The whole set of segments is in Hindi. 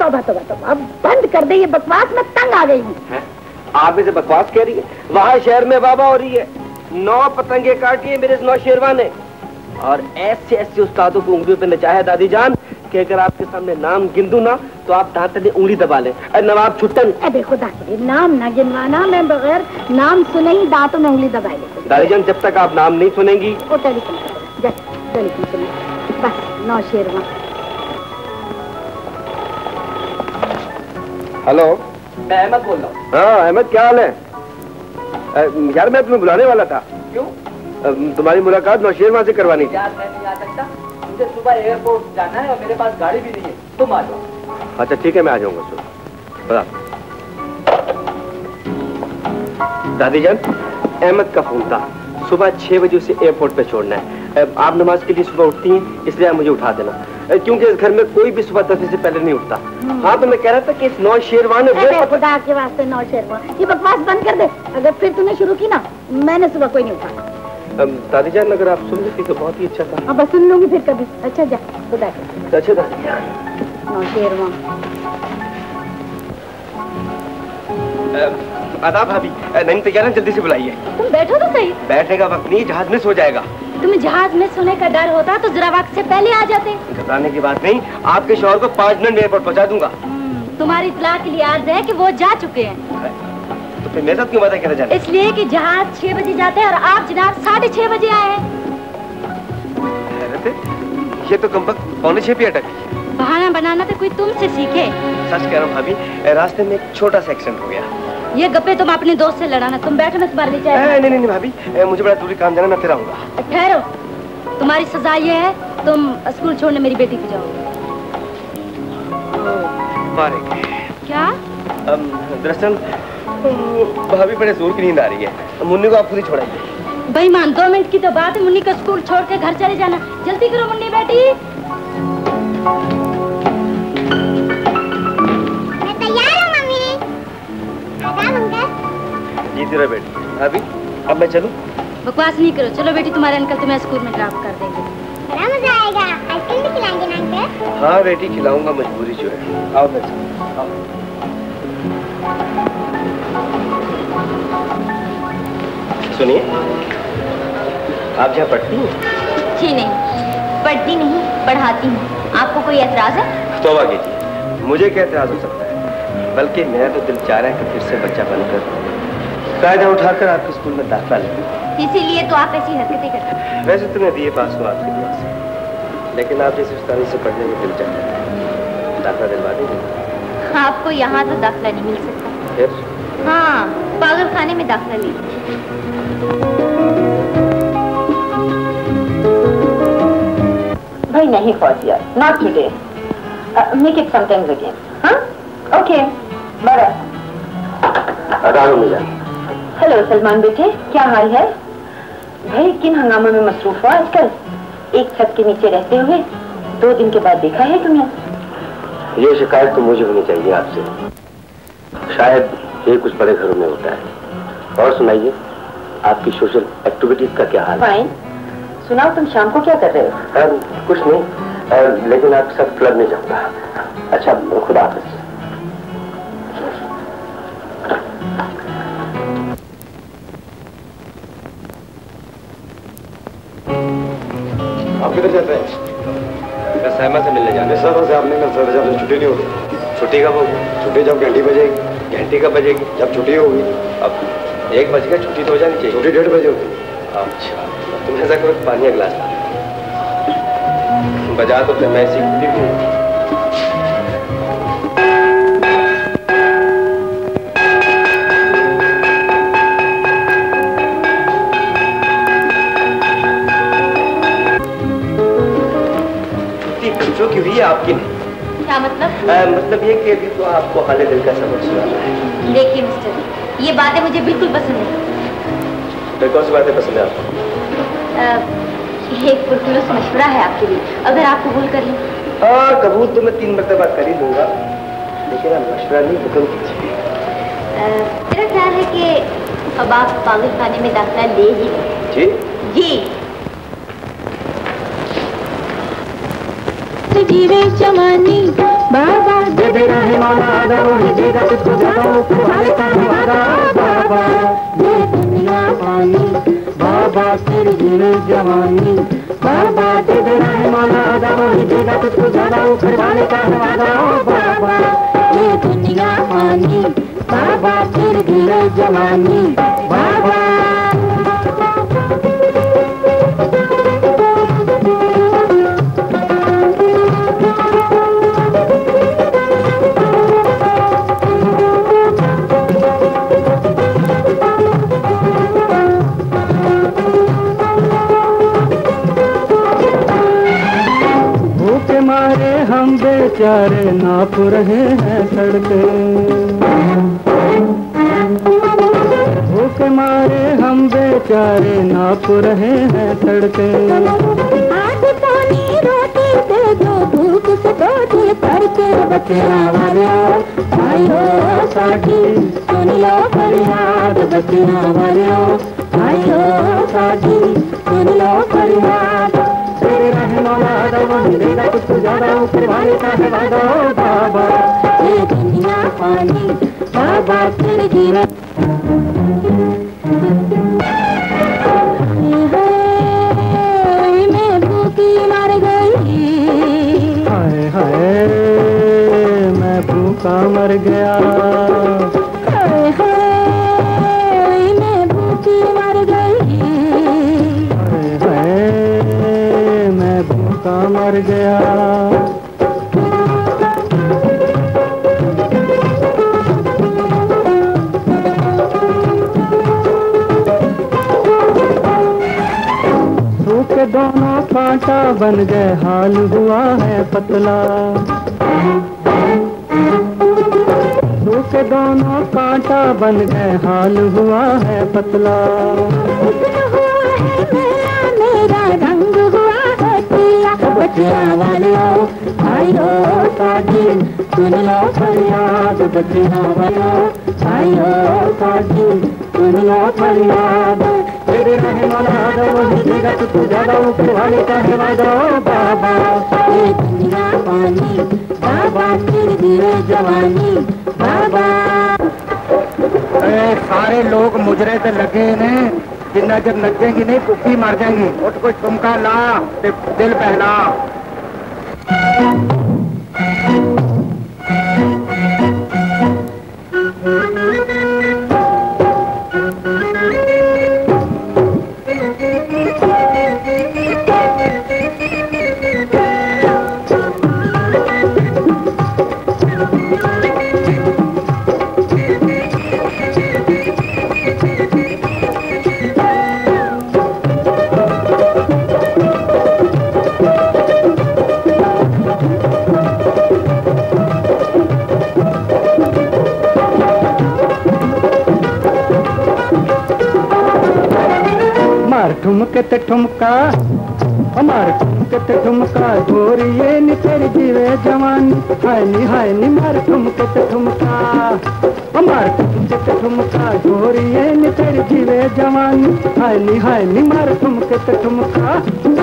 तौबा तौबा तौबा, अब बंद कर दे ये बकवास, मैं तंग आ गई हूँ। आप इसे बकवास कह रही है? वहाँ शहर में वाह हो रही है, 9 पतंगे काटी है मेरे नौशेरवा ने, और ऐसे ऐसे उस्तादों को उंगलियों पे नचाया दादी जान कि अगर आपके सामने नाम गिन दूं ना तो आप दांत में उंगली दबा लें। नवाब छुट्टन। देखो दादी, नाम ना गिनवाना, मैं बगैर नाम सुने ही दांतों में उंगली दबा लेती। दादी जान जब तक आप नाम नहीं सुनेंगी। वो टेलीफोन कर, टेलीफोन सुनिए, बस नौशेरवा। हेलो, मैं अहमद बोल रहा हूँ। हाँ अहमद, क्या हाल है? यार मैं तुम्हें बुलाने वाला था। क्यों? तुम्हारी मुलाकात नौशेरवा से करवानी थी। यार मैं नहीं आ सकता, मुझे सुबह एयरपोर्ट जाना है और मेरे पास गाड़ी भी नहीं है, तुम आ जाओ। अच्छा ठीक है, मैं आ जाऊंगा सुबह। दादी जान, अहमद का फोन था, सुबह 6 बजे उसे एयरपोर्ट पे छोड़ना है। आप नमाज के लिए सुबह उठती हैं, इसलिए आप मुझे उठा देना, क्योंकि इस घर में कोई भी सुबह 10 बजे से पहले नहीं उठता। हाँ तो मैं कह रहा था कि इस नौशेरवा ने खुदा के वास्ते नौशेरवा, ये बकवास बंद कर दे। अगर फिर तूने शुरू की ना, मैंने सुबह कोई नहीं उठा। दादी जान अगर आप सुन लेती तो बहुत ही अच्छा था। अब सुन लूंगी फिर कभी। अच्छा जा, खुदा के। अच्छा दादी जान। नौशेरवा। आदाब भाभी, नहीं तैयार है, जल्दी से बुलाइए। तुम बैठो तो सही। बैठने का वक्त नहीं, जहाज मिस हो जाएगा। तुम्हें जहाज मिस होने का डर होता तो जरा वक्त से पहले आ जाते। घबराने की बात नहीं, आपके शौहर को 5 मिनट में एयरपोर्ट पहुंचा दूंगा। तुम्हारी इत्तला के लिए अर्ज है कि वो जा चुके हैं। तो फिर मेरे साथ क्यों बातें कहना चाहते? इसलिए कि जहाज 6 बजे जाते हैं और आप जनाब 6:30 बजे आए हैं। ये तो कम वक्त 6:45 पे अटक गई। बहाना बनाना तो कोई तुमसे सीखे। सच कह रहा हूँ भाभी, रास्ते में एक छोटा सा एक्सीडेंट हो गया। ये गप्पे तुम अपने दोस्त से लड़ाना, तुम बैठो, मैं तुम्हारे लिए चाय। नहीं भाभी, मुझे बड़ा दूरी काम जाना, मैं फिर आऊंगा। ठहरो, तुम्हारी सजा ये है, तुम स्कूल छोड़ने मेरी बेटी को जाओ। क्या? दरअसल भाभी बड़े जोर की नींद आ रही है, मुन्नी को आप खुद ही छोड़ाइए। बेईमान, 2 मिनट की तो बात है, मुन्नी को स्कूल छोड़ के घर चले जाना। जल्दी करो मुन्नी बेटी। मैं तैयार हूँ मम्मी। जी तेरा बेटी। भाभी अब मैं चलूं? बकवास नहीं करो, चलो बेटी, तुम्हारे अंकल तुम्हें स्कूल में ड्रॉप कर देंगे। बड़ा मजा आएगा। आइसक्रीम भी खिलाएंगे ना अंकल? हाँ बेटी खिलाऊंगा, मजबूरी जो है। आओ मैं आओ। सुनिए, आप जहाँ पढ़ती हैं? जी नहीं, पढ़ती नहीं, पढ़ाती हूँ। आपको कोई एतराज है? तौबा कीजिए, मुझे क्या एतराज हो सकता है, बल्कि मेरा तो दिल चाह रहा है कि फिर से बच्चा बनकर कायदा उठाकर आपके स्कूल में दाखिला लें। इसीलिए तो आप ऐसी हरकतें करते हैं। वैसे तो मैं BA पास हुआ आपकी दुआ से, लेकिन आप जैसे उस्तादी से पढ़ने में दिल चाहता है, दाखिला दिलवा दीजिए। आपको यहाँ तो दाखिला नहीं मिल सकता। फिर? हाँ, पागल खाने में दाखिला ले लीजिए। भाई नहीं Fauzia, not today. Make it sometimes again. हाँ? Okay, bye. हेलो सलमान बेटे, क्या हाल है? भाई किन हंगामों में मसरूफ हो आजकल? एक छत के नीचे रहते हुए 2 दिन के बाद देखा है तुम्हें। ये शिकायत तो मुझे होनी चाहिए आपसे, शायद ये कुछ बड़े घरों में होता है। और सुनाइए, आपकी सोशल एक्टिविटीज का क्या हाल है? फाइन। सुनाओ, तुम शाम को क्या कर रहे हो? कुछ नहीं, लेकिन आप सब क्लब में जाऊंगा। अच्छा, खुदा हाफिज। आप किधर जाते हैं? मैं सहमा से मिलने जाना है। सर से आपने सर जब छुट्टी नहीं होगी। छुट्टी कब होगी? छुट्टी जब घंटी बजेगी। घंटी कब बजेगी? जब छुट्टी होगी। अब 1 बज गया, छुट्टी तो हो जानी चाहिए। छुट्टी 1:30 बजे होगी। अच्छा, तुम ऐसा करो, पानी का गिलास ला। बजा तो फिर मैं सीखती भी हूँ। बच्चों की हुई है, आपकी नहीं। क्या मतलब? मतलब ये कि अभी तो आपको हाले दिल का सबक सुनाना है। देखिए मिस्टर, ये बातें मुझे बिल्कुल पसंद नहीं। फिर कौन सी बातें पसंद है आपको? एक पुरखुलूस मशवरा है आपके लिए, अगर आप कबूल कर लें। हाँ, कबूल तो मैं 3 मरतबा कर ही लूंगा, लेकिन आप मशवरा नहीं, हुक्म कीजिए। मेरा ख्याल है कि अब आप पागल खाने में दाखिला ले ही लें। जी जी। जीवे जवानी बाबा तेरे रहे मौला आदा वही देगा तुझको ज्यादा ऊपर वाले का है वादा बाबा ये दुनिया पानी बाबा फिर गिरे जवानी बाबा तेरे रहे मौला आदा वही देगा तुझको ज्यादा ऊपर वाले का है वादा बाबा ये दुनिया पानी बाबा फिर गिरे जवानी बाबा हम बेचारे नाप रहे हैं सड़कें भूख मारे हम बेचारे नाप रहे हैं सड़कें आज पानी रोटी दे दो भूख से रोटी करके बचना वाले आयो साथी सुन लो फरियाद बचना वाले आयो साथी सुन लो फरियाद तेरे रहे मौला आदा वही देगा तुझको ज्यादा ऊपर वाले का है वादा बाबा ये दुनिया पानी बाबा फिर गिरा मैं भूखी मर गई हाय हाय मैं भूखा मर गया हाय हाय मैं भूखी मर गई हाय हाय मैं भूखा मर गया सूखे दोनों कांटा बन गए हाल हुआ है पतला सूखे दोनों कांटा बन गए हाल हुआ है पतला मेरा रंग हुआ है पीला बचिया वाले आयो साथी सुन लो फरियाद बचिया वाले आयो साथी सुन लो फरियाद तेरे रहे मौला आदा वही देगा तुझको ज्यादा ऊपर वाले का है वादा बाबा ये दुनिया पानी बाबा फिर गिरे जवानी बाबा सारे लोग मुजरे से लगे ने जिन्ना जब नचेंगी नहीं भूखी मर जाएंगी उठ कोई ठुमका ला ते दिल पहला ठुमके ते ठुमका हमार ठुमके ते ठुमका गोरिये नी तेरी जीवे जवानी हाय नी मार ठुमके ते ठुमका हमार ठुमके ते ठुमका गोरिये नी तेरी जीवे जवानी हाय नी मार ठुमके ते ठुमका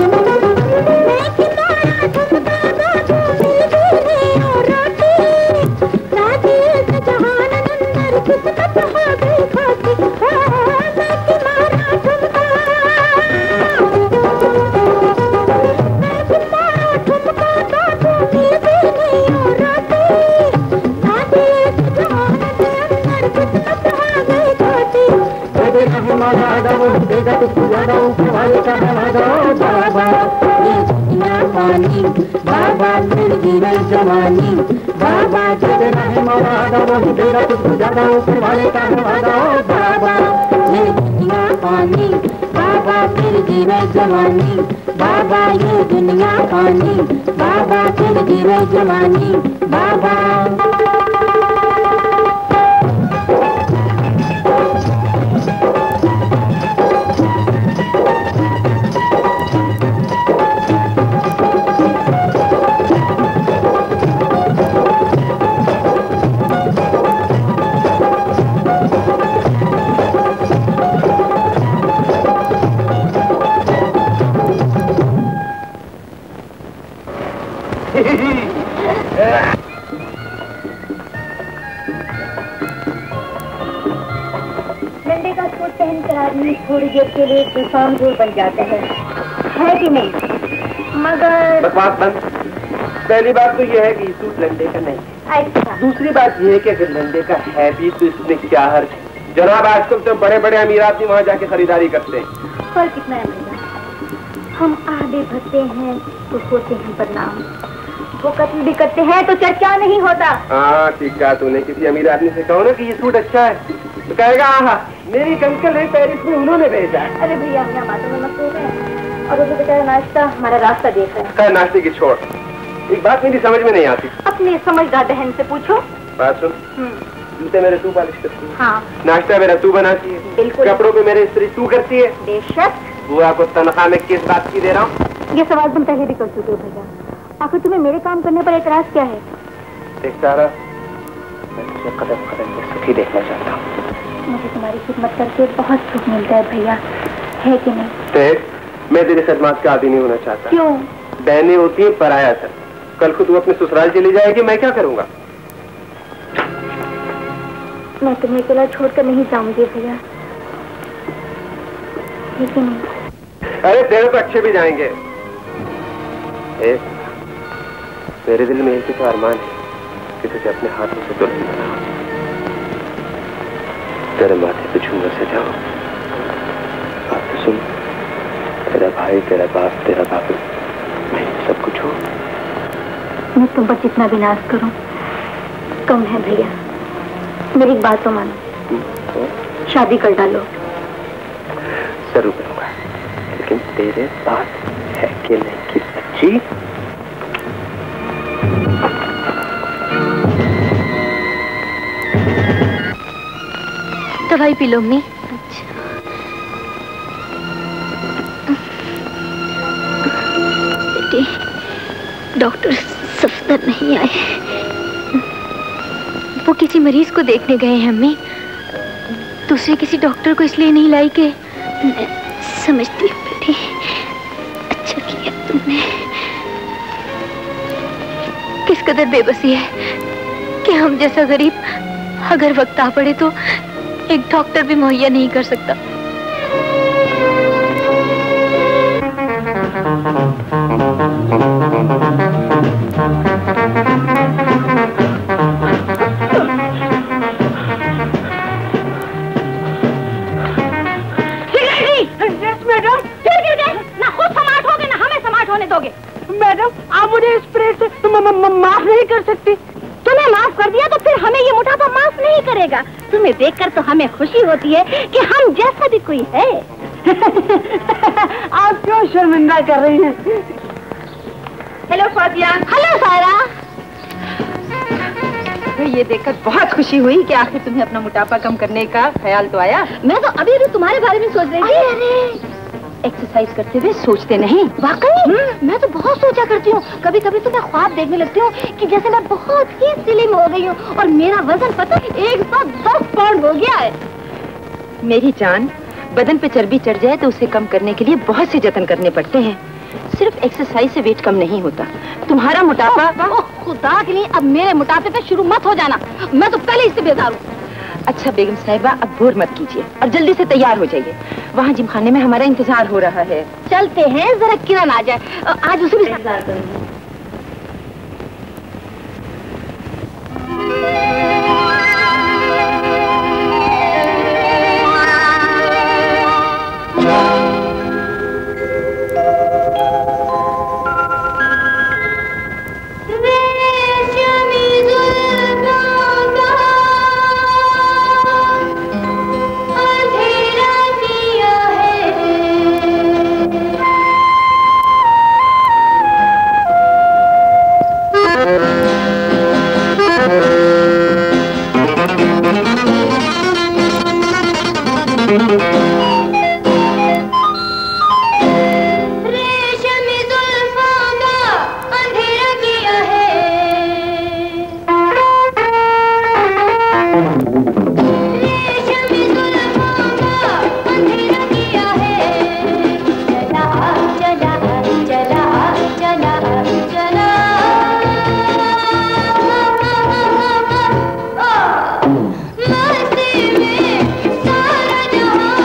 देगा तुझको ज्यादा ऊपर वाले का है वादा बाबा ये दुनिया पानी बाबा फिर गिरे जवानी बाबा तेरे रहे मौला आदा वही देगा तुझको ज्यादा ऊपर वाले का है वादा बाबा ये दुनिया पानी बाबा फिर गिरे जवानी बाबा ये दुनिया पानी बाबा फिर गिरे जवानी बाबा कोट पहनकर आदमी थोड़ी देर के लिए बेफामगोर बन जाता है कि नहीं? मगर बकवास बंद। पहली बात तो यह है कि सूट लंडे का नहीं। अच्छा। दूसरी बात यह है कि अगर लंडे का है भी तो इसमें क्या हर्ज है? जनाब आजकल तो बड़े बड़े अमीर आदमी वहाँ जाके खरीदारी करते हैं। पर कितना है भैया, हम आधे भरते हैं तो होते हैं बदनाम, वो कत्ल भी करते हैं तो चर्चा नहीं होता। हाँ ठीक कहा तूने। किसी अमीर आदमी से कहो ना कि ये सूट अच्छा है तो कहेगा आहा मेरी कंकल है पेरिस में उन्होंने भेजा। अरे भैया हम यहाँ बातों में मत हो गए, और वो बेचारा नाश्ता हमारा रास्ता देख रहा है। नाश्ते की छोड़, एक बात मेरी समझ में नहीं आती। अपने समझदार बहन से पूछो। बात सुन, जूते मेरे तू पॉलिश करती है, हाँ। नाश्ता मेरा तू बनाती है, बिल्कुल। कपड़ों पे मेरे इस्त्री तू करती है। बेशक। बुआ को तनख्वाह में किस बात की दे रहा हूँ? ये सवाल तुम पहले भी कर चुके हो भैया, आखिर तुम्हें मेरे काम करने पर एतराज क्या है? देख सारा, मैं तुझे कदम कदम में सुखी देखना चाहता हूँ। मुझे तुम्हारी खिदमत करके बहुत सुख मिलता है भैया, है कि नहीं? देख, मैं तेरी खिदमत का आदी नहीं होना चाहता। क्यों? बहनें होती है पराया था। कल को तू अपने ससुराल चली जाएगी, मैं क्या करूँगा? मैं तुम्हें अकेला छोड़कर नहीं जाऊंगी भैया, है कि नहीं? अरे तेरे तो अच्छे भी जाएंगे। मेरे दिल में एक ही तो अरमान है कि तुझे अपने हाथों से दुल्हन बनाऊं, तेरे माथे पे झूमर से जाऊं। बात तो सुन, तेरा भाई, तेरा बाप, तेरा बाबू, मैं सब कुछ हूँ। मैं तुम पर जितना भी नाज करूं कम है भैया, मेरी एक बात तो मानो, शादी कर डालो। जरूर करूंगा, लेकिन तेरे पास है कि नहीं कि अच्छी? दवाई पी लो अम्मी। बेटी, डॉक्टर सफदर नहीं आए, वो किसी मरीज को देखने गए हैं अम्मी, दूसरे किसी डॉक्टर को इसलिए नहीं लाई कि मैं समझती हूँ बेटी, अच्छा किया तुमने। किस कदर बेबसी है कि हम जैसा गरीब अगर वक्त आ पड़े तो एक डॉक्टर भी मुहैया नहीं कर सकता। मैडम आप मुझे इस प्रेस से माफ नहीं कर सकती। तुम्हें माफ कर दिया तो फिर हमें ये मोटापा माफ नहीं करेगा। तुम्हें देखकर तो हमें खुशी होती है कि हम जैसा भी कोई है। आप क्यों शर्मिंदा कर रही हैं? हेलो फातिया। हेलो सायरा। ये देखकर बहुत खुशी हुई कि आखिर तुम्हें अपना मोटापा कम करने का ख्याल तो आया। मैं तो अभी भी तुम्हारे बारे में सोच रही थी। अरे एक्सरसाइज करते हुए सोचते नहीं? वाकई मैं तो बहुत सोचा करती हूँ। कभी कभी तो मैं ख्वाब देखने लगती हूँ कि जैसे मैं बहुत ही स्लिम हो गई हूँ और मेरा वजन पता 110 पाउंड हो गया है। मेरी जान, बदन पे चर्बी चढ़ जाए तो उसे कम करने के लिए बहुत से जतन करने पड़ते हैं। सिर्फ एक्सरसाइज से वेट कम नहीं होता। तुम्हारा मोटापा। खुदा के लिए अब मेरे मोटापे पे शुरू मत हो जाना, मैं तो पहले इससे बेजार हूँ। अच्छा बेगम साहिबा, अब बोर मत कीजिए और जल्दी से तैयार हो जाइए। वहाँ जिमखाने में हमारा इंतजार हो रहा है। चलते हैं, जरा किरण आ जाए, आज उसे भी इंतजार करूंगी। मस्ती में सारा जहां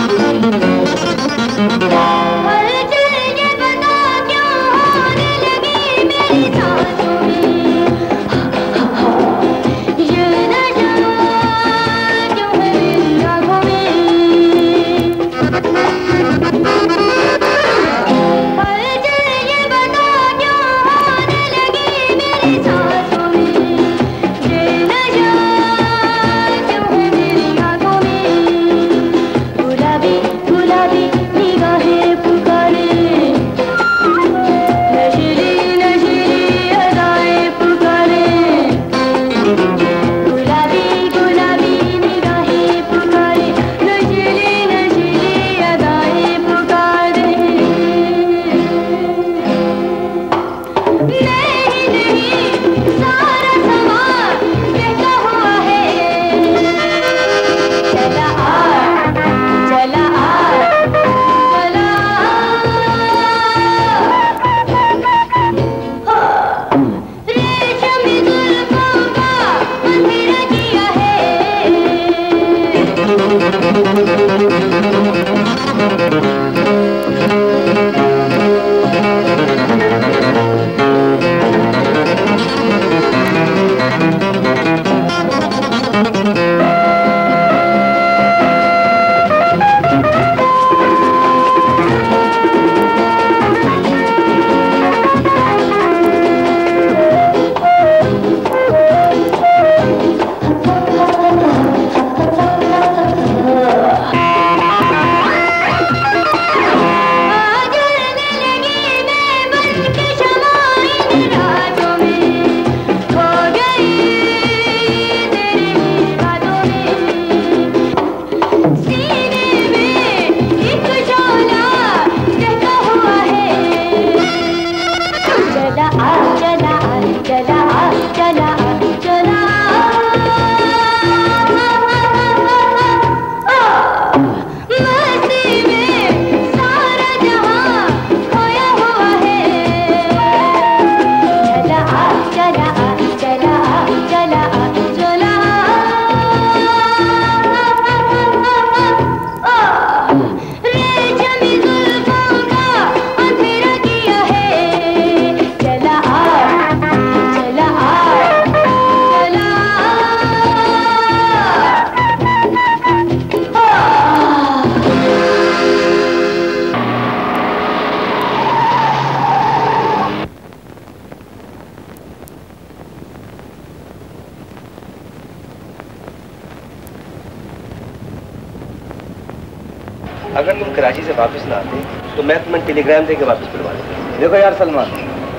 अगर तुम कराची से वापस ना आते तो मैं तुम्हें टेलीग्राम देके वापस बुलवा देता। देखो यार सलमान,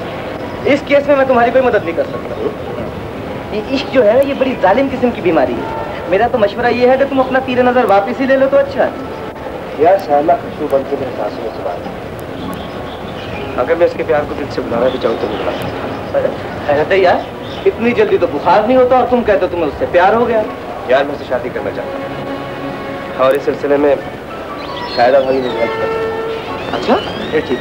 इस केस में मैं तुम्हारी कोई मदद नहीं कर सकता। ये इश्क जो है ये बड़ी जालिम किस्म की बीमारी है। मेरा तो मशवरा ये है कि तुम अपना तीर नजर वापस ही ले लो तो अच्छा है। यार शायला खुशबू बन के मेरे सांसों से बात, अगर मैं इसके प्यार को दिल से बुलाना भी चाहूँ तो बुला सकता यार, इतनी जल्दी तो बुखार नहीं होता और तुम कहते हो तुम्हें उससे प्यार हो गया। यार मैं उससे शादी करना चाहता हूँ और इस सिलसिले में शायद भाई ने हेल्प कर सकते। अच्छा ये ठीक।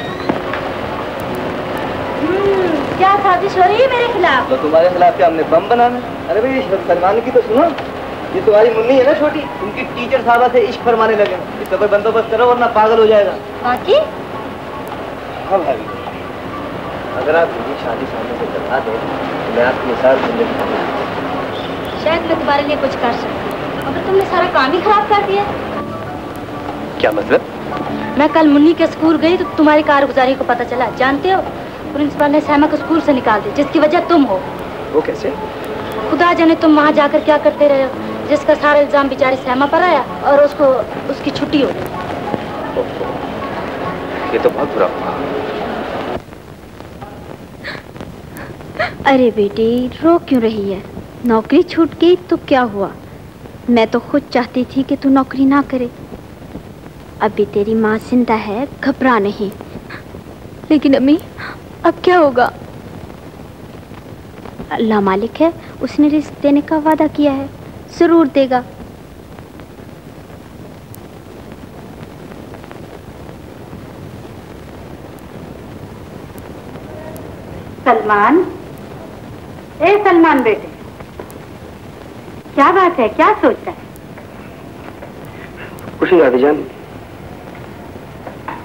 क्या साजिश हो रही है मेरे खिलाफ? तो तुम्हारे खिलाफ क्या हमने बम बनाना? अरे भाई सलमान की तो सुनो, ये तुम्हारी मुन्नी है ना छोटी, उनकी टीचर साहबा से इश्क फरमाने लगे। इसका कोई बंदोबस्त करो वरना पागल हो जाएगा। बाकी हाँ भाई, अगर आप मेरी शादी सामने से करवा दो तो मैं आपकी मिसाल जिंदगी शायद मैं तुम्हारे लिए कुछ कर सकती, मगर तुमने सारा काम ही खराब कर दिया। क्या मतलब? मैं कल मुन्नी के स्कूल गई तो तुम्हारी कारगुजारी को पता चला। जानते हो, प्रिंसिपल ने सैमा को स्कूल से निकाल दिया, जिसकी वजह तुम हो। वो कैसे? खुदा जाने तुम वहाँ जाकर क्या करते रहे हो, जिसका सारा इल्जाम बेचारी सैमा पर आया और उसको उसकी छुट्टी हो गई। ये तो बहुत बुरा हुआ। अरे बेटी, रो क्यों रही है? नौकरी छूट गई तो क्या हुआ? मैं तो खुद चाहती थी कि तू नौकरी ना करे। अभी तेरी माँ जिंदा है, घबरा नहीं। लेकिन अम्मी, अब क्या होगा? अल्लाह मालिक है, उसने रिस्क देने का वादा किया है, जरूर देगा। सलमान, ए सलमान बेटे, क्या बात है, क्या सोचता है? कुछ नहीं दादी जान,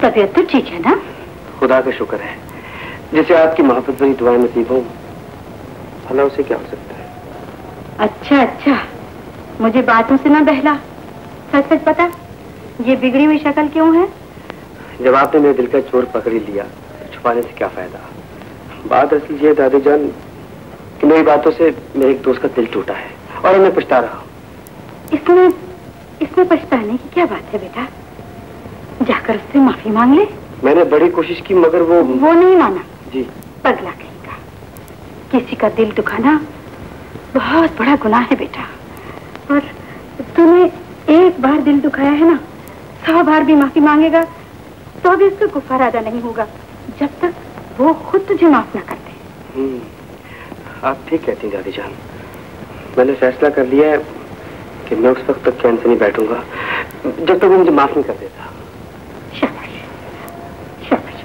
तबीयत तो ठीक है ना? खुदा का शुक्र है, जिसे आपकी मोहब्बत भरी दुआएं नसीब हो, भला उसे क्या हो सकता है। अच्छा अच्छा, मुझे बातों से ना बहला, सच सच बता, ये बिगड़ी हुई शक्ल क्यों है? जब आपने मेरे दिल का चोर पकड़ लिया, छुपाने से क्या फायदा। बात असल ये है दादी जान कि मेरी बातों से मेरे एक दोस्त का दिल टूटा है और मैं पछता रहा हूँ। इसमें पछताने की क्या बात है बेटा? जाकर उससे माफी मांग ले। मैंने बड़ी कोशिश की मगर वो नहीं माना। जी। पगला कहेगा। किसी का दिल दुखाना बहुत बड़ा गुनाह है बेटा, और तूने एक बार दिल दुखाया है ना, 100 बार भी माफी मांगेगा तो भी उसका गुफारा अदा नहीं होगा, जब तक वो खुद तुझे माफ ना करते। आप ठीक कहती हैं दादी जान। मैंने फैसला कर लिया है कि मैं उस वक्त तक चैन से नहीं बैठूंगा जब तक वो मुझे माफ नहीं कर देता। शाबाश, शाबाश।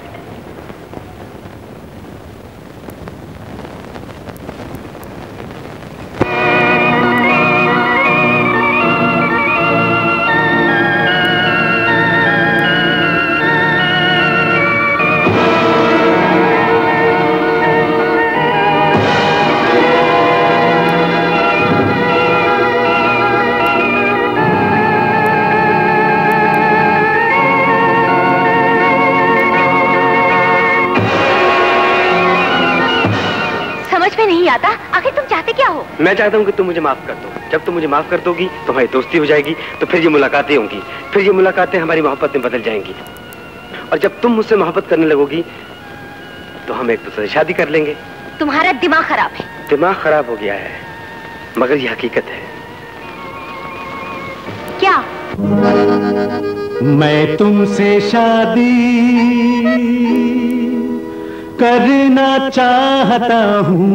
आखिर तुम चाहते क्या हो? मैं चाहता हूँ कि तुम मुझे माफ कर दो। जब तुम मुझे माफ कर दोगी तो हमारी दोस्ती हो जाएगी, तो फिर ये मुलाकातें होंगी, फिर ये मुलाकातें हमारी मोहब्बत में बदल जाएंगी, और जब तुम मुझसे मोहब्बत करने लगोगी तो हम एक दूसरे से शादी कर लेंगे। तुम्हारा दिमाग खराब है। दिमाग खराब हो गया है, मगर ये हकीकत है। क्या? मैं तुमसे शादी करना चाहता हूँ,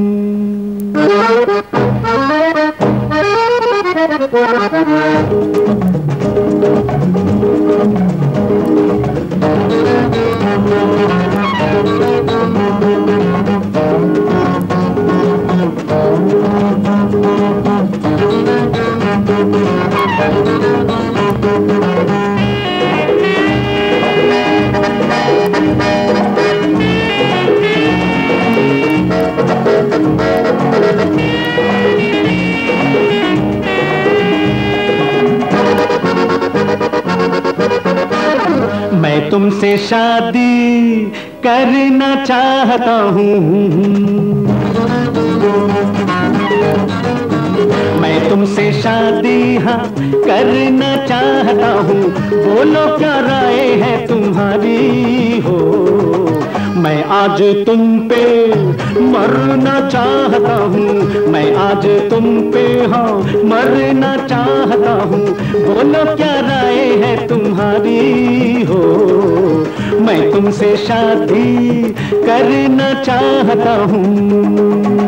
मैं तुमसे शादी करना चाहता हूँ, मैं तुमसे शादी हाँ करना चाहता हूँ। बोलो क्या राय है तुम्हारी हो, मैं आज तुम पे मरना चाहता हूँ, मैं आज तुम पे हाँ मरना चाहता हूँ। बोलो क्या राय है तुम्हारी हो, मैं तुमसे शादी करना चाहता हूँ।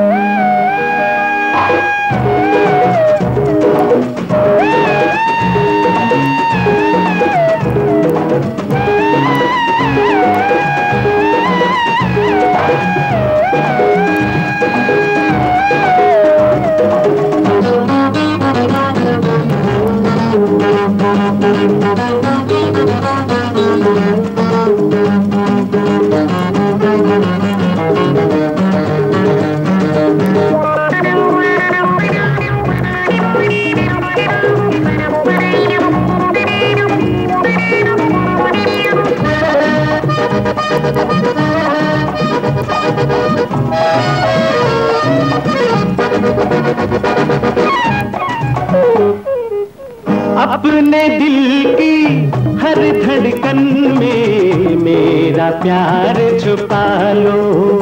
अपने दिल की हर धड़कन में मेरा प्यार छुपा लो,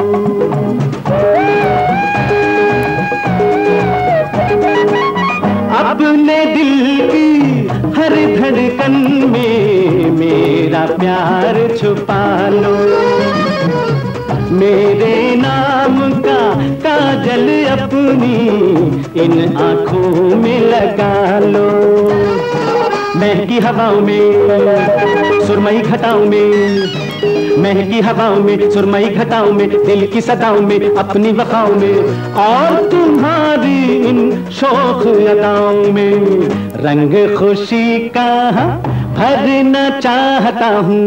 अपने दिल की हर धड़कन में मेरा प्यार छुपा लो। मेरे नाम का काजल अपनी इन आँखों में लगा लो, महकी हवाओं में सुरमई घटाओं में, महकी हवाओं में सुरमई घटाओं में, दिल की सदाओं में अपनी वफाओं में, और तुम्हारी इन शौक अदाओं में रंग खुशी का भरना चाहता हूँ,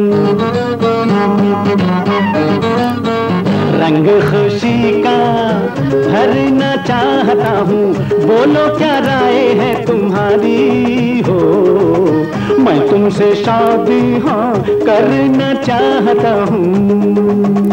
रंग खुशी का भरना चाहता हूँ। बोलो क्या राय है तुम्हारी हो, मैं तुमसे शादी हाँ करना चाहता हूँ।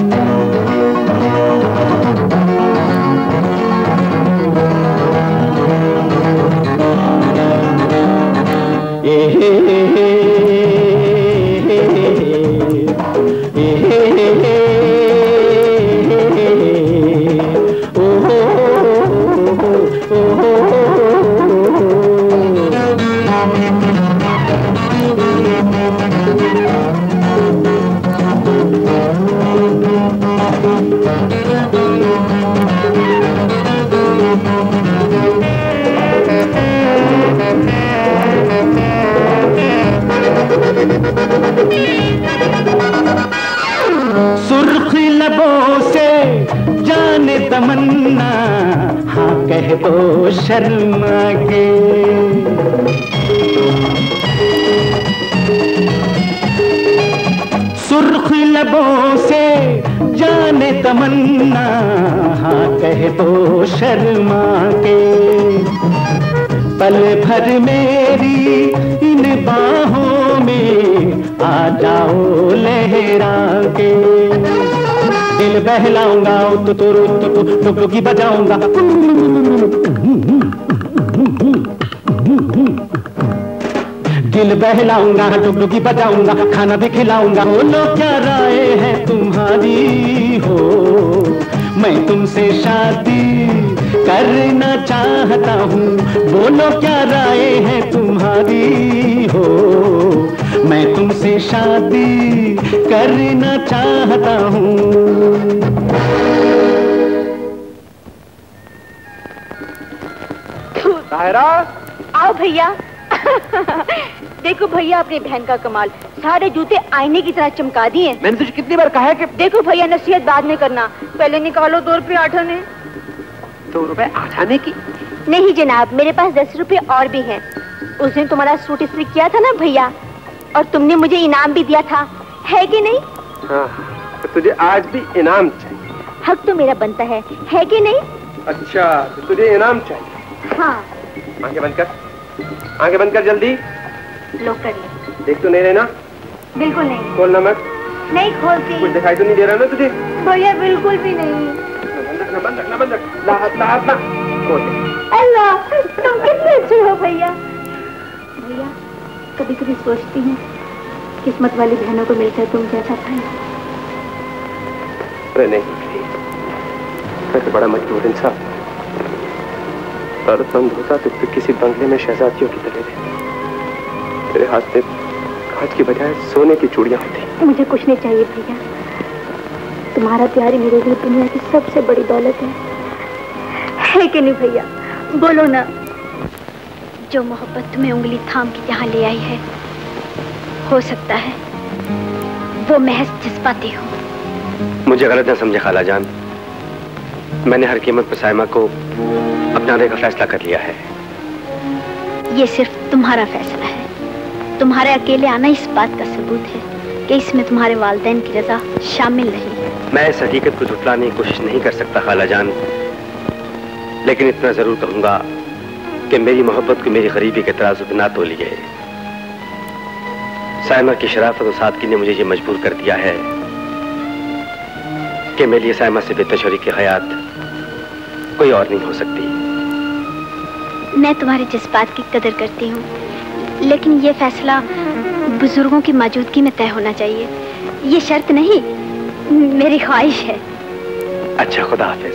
सुर्खी लबों से जाने तमन्ना हाँ कह दो शर्मा के, सुर्खी लबों से जाने तमन्ना हाँ कह दो शर्मा के, पल भर मेरी इन बाहों में आ जाओ लहरा के, दिल बहलाऊंगा टुकटुकी बजाऊंगा, दिल बहलाऊंगा टुकटुकी बजाऊंगा, खाना भी खिलाऊंगा। बोलो क्या राय है तुम्हारी हो, मैं तुमसे शादी करना चाहता हूँ। बोलो क्या राय है तुम्हारी हो, मैं तुमसे शादी करना चाहता हूँ। ताहिरा, आओ भैया। देखो भैया अपनी बहन का कमाल, सारे जूते आईने की तरह चमका दिए। मैंने तुझे कितनी बार कहा है कि देखो भैया नसीहत बाद में करना, पहले निकालो 2 रुपये 8 आने। 2 रुपए 8 आने की? नहीं जनाब, मेरे पास 10 रुपये और भी हैं। उस दिन तुम्हारा सूट इस्त्री किया था ना भैया, और तुमने मुझे इनाम भी दिया था, है कि नहीं? हाँ, तो तुझे आज भी इनाम चाहिए? हक तो मेरा बनता है कि नहीं? अच्छा, तो तुझे इनाम चाहिए? हाँ। आंखें बंद कर, आंखें बंद कर जल्दी। लो कर ले। देख तो नहीं रहे ना? बिल्कुल नहीं। खोलना मत। नहीं खोलती। कुछ दिखाई तो नहीं दे रहा ना तुझे? भैया बिल्कुल भी नहीं। बंद रखना। लाहत ना। खोल दे। अल्लाह, तुम कितने अच्छे हो भैया। भैया, कभी कभी सोचती हूँ किस्मत वाली बहनों को मिलता है तुम जैसा भाई। अरे नहीं, मैं तो बड़ा मजबूर इंसान। दर्दमंद होता तो फिर किसी बंगले में शहजादियों की तरह थे। तेरे हाथ में कांच की बजाय सोने की चूड़ियां होती। मुझे कुछ नहीं चाहिए भैया, तुम्हारा प्यार ही मेरे लिए दुनिया की सबसे बड़ी दौलत है कि नहीं भैया? बोलो ना। जो मोहब्बत तुम्हें उंगली थाम के यहाँ ले आई है, हो सकता है वो महज जज्बाती हो। मुझे गलत न समझे खाला जान, मैंने हर कीमत पर साइमा को अपनाने का फैसला कर लिया है। ये सिर्फ तुम्हारा फैसला है, तुम्हारे अकेले आना इस बात का सबूत है कि इसमें तुम्हारे वालिदैन की रजा शामिल नहीं। मैं इस हकीकत को झुठलाने की कोशिश नहीं कर सकता खाला जान, लेकिन इतना जरूर कहूंगा कि मेरी मोहब्बत को मेरी गरीबी के तराजू पे ना तोली गए। साइमा की शराफत और सादगी ने मुझे ये मजबूर कर दिया है कि मेरे लिए साइमा से बेहतर शरीक हयात कोई और नहीं हो सकती। मैं तुम्हारे जज्बात की कदर करती हूँ, लेकिन ये फैसला बुजुर्गों की मौजूदगी में तय होना चाहिए। ये शर्त नहीं, मेरी ख्वाहिश है। अच्छा, खुदा हाफिज।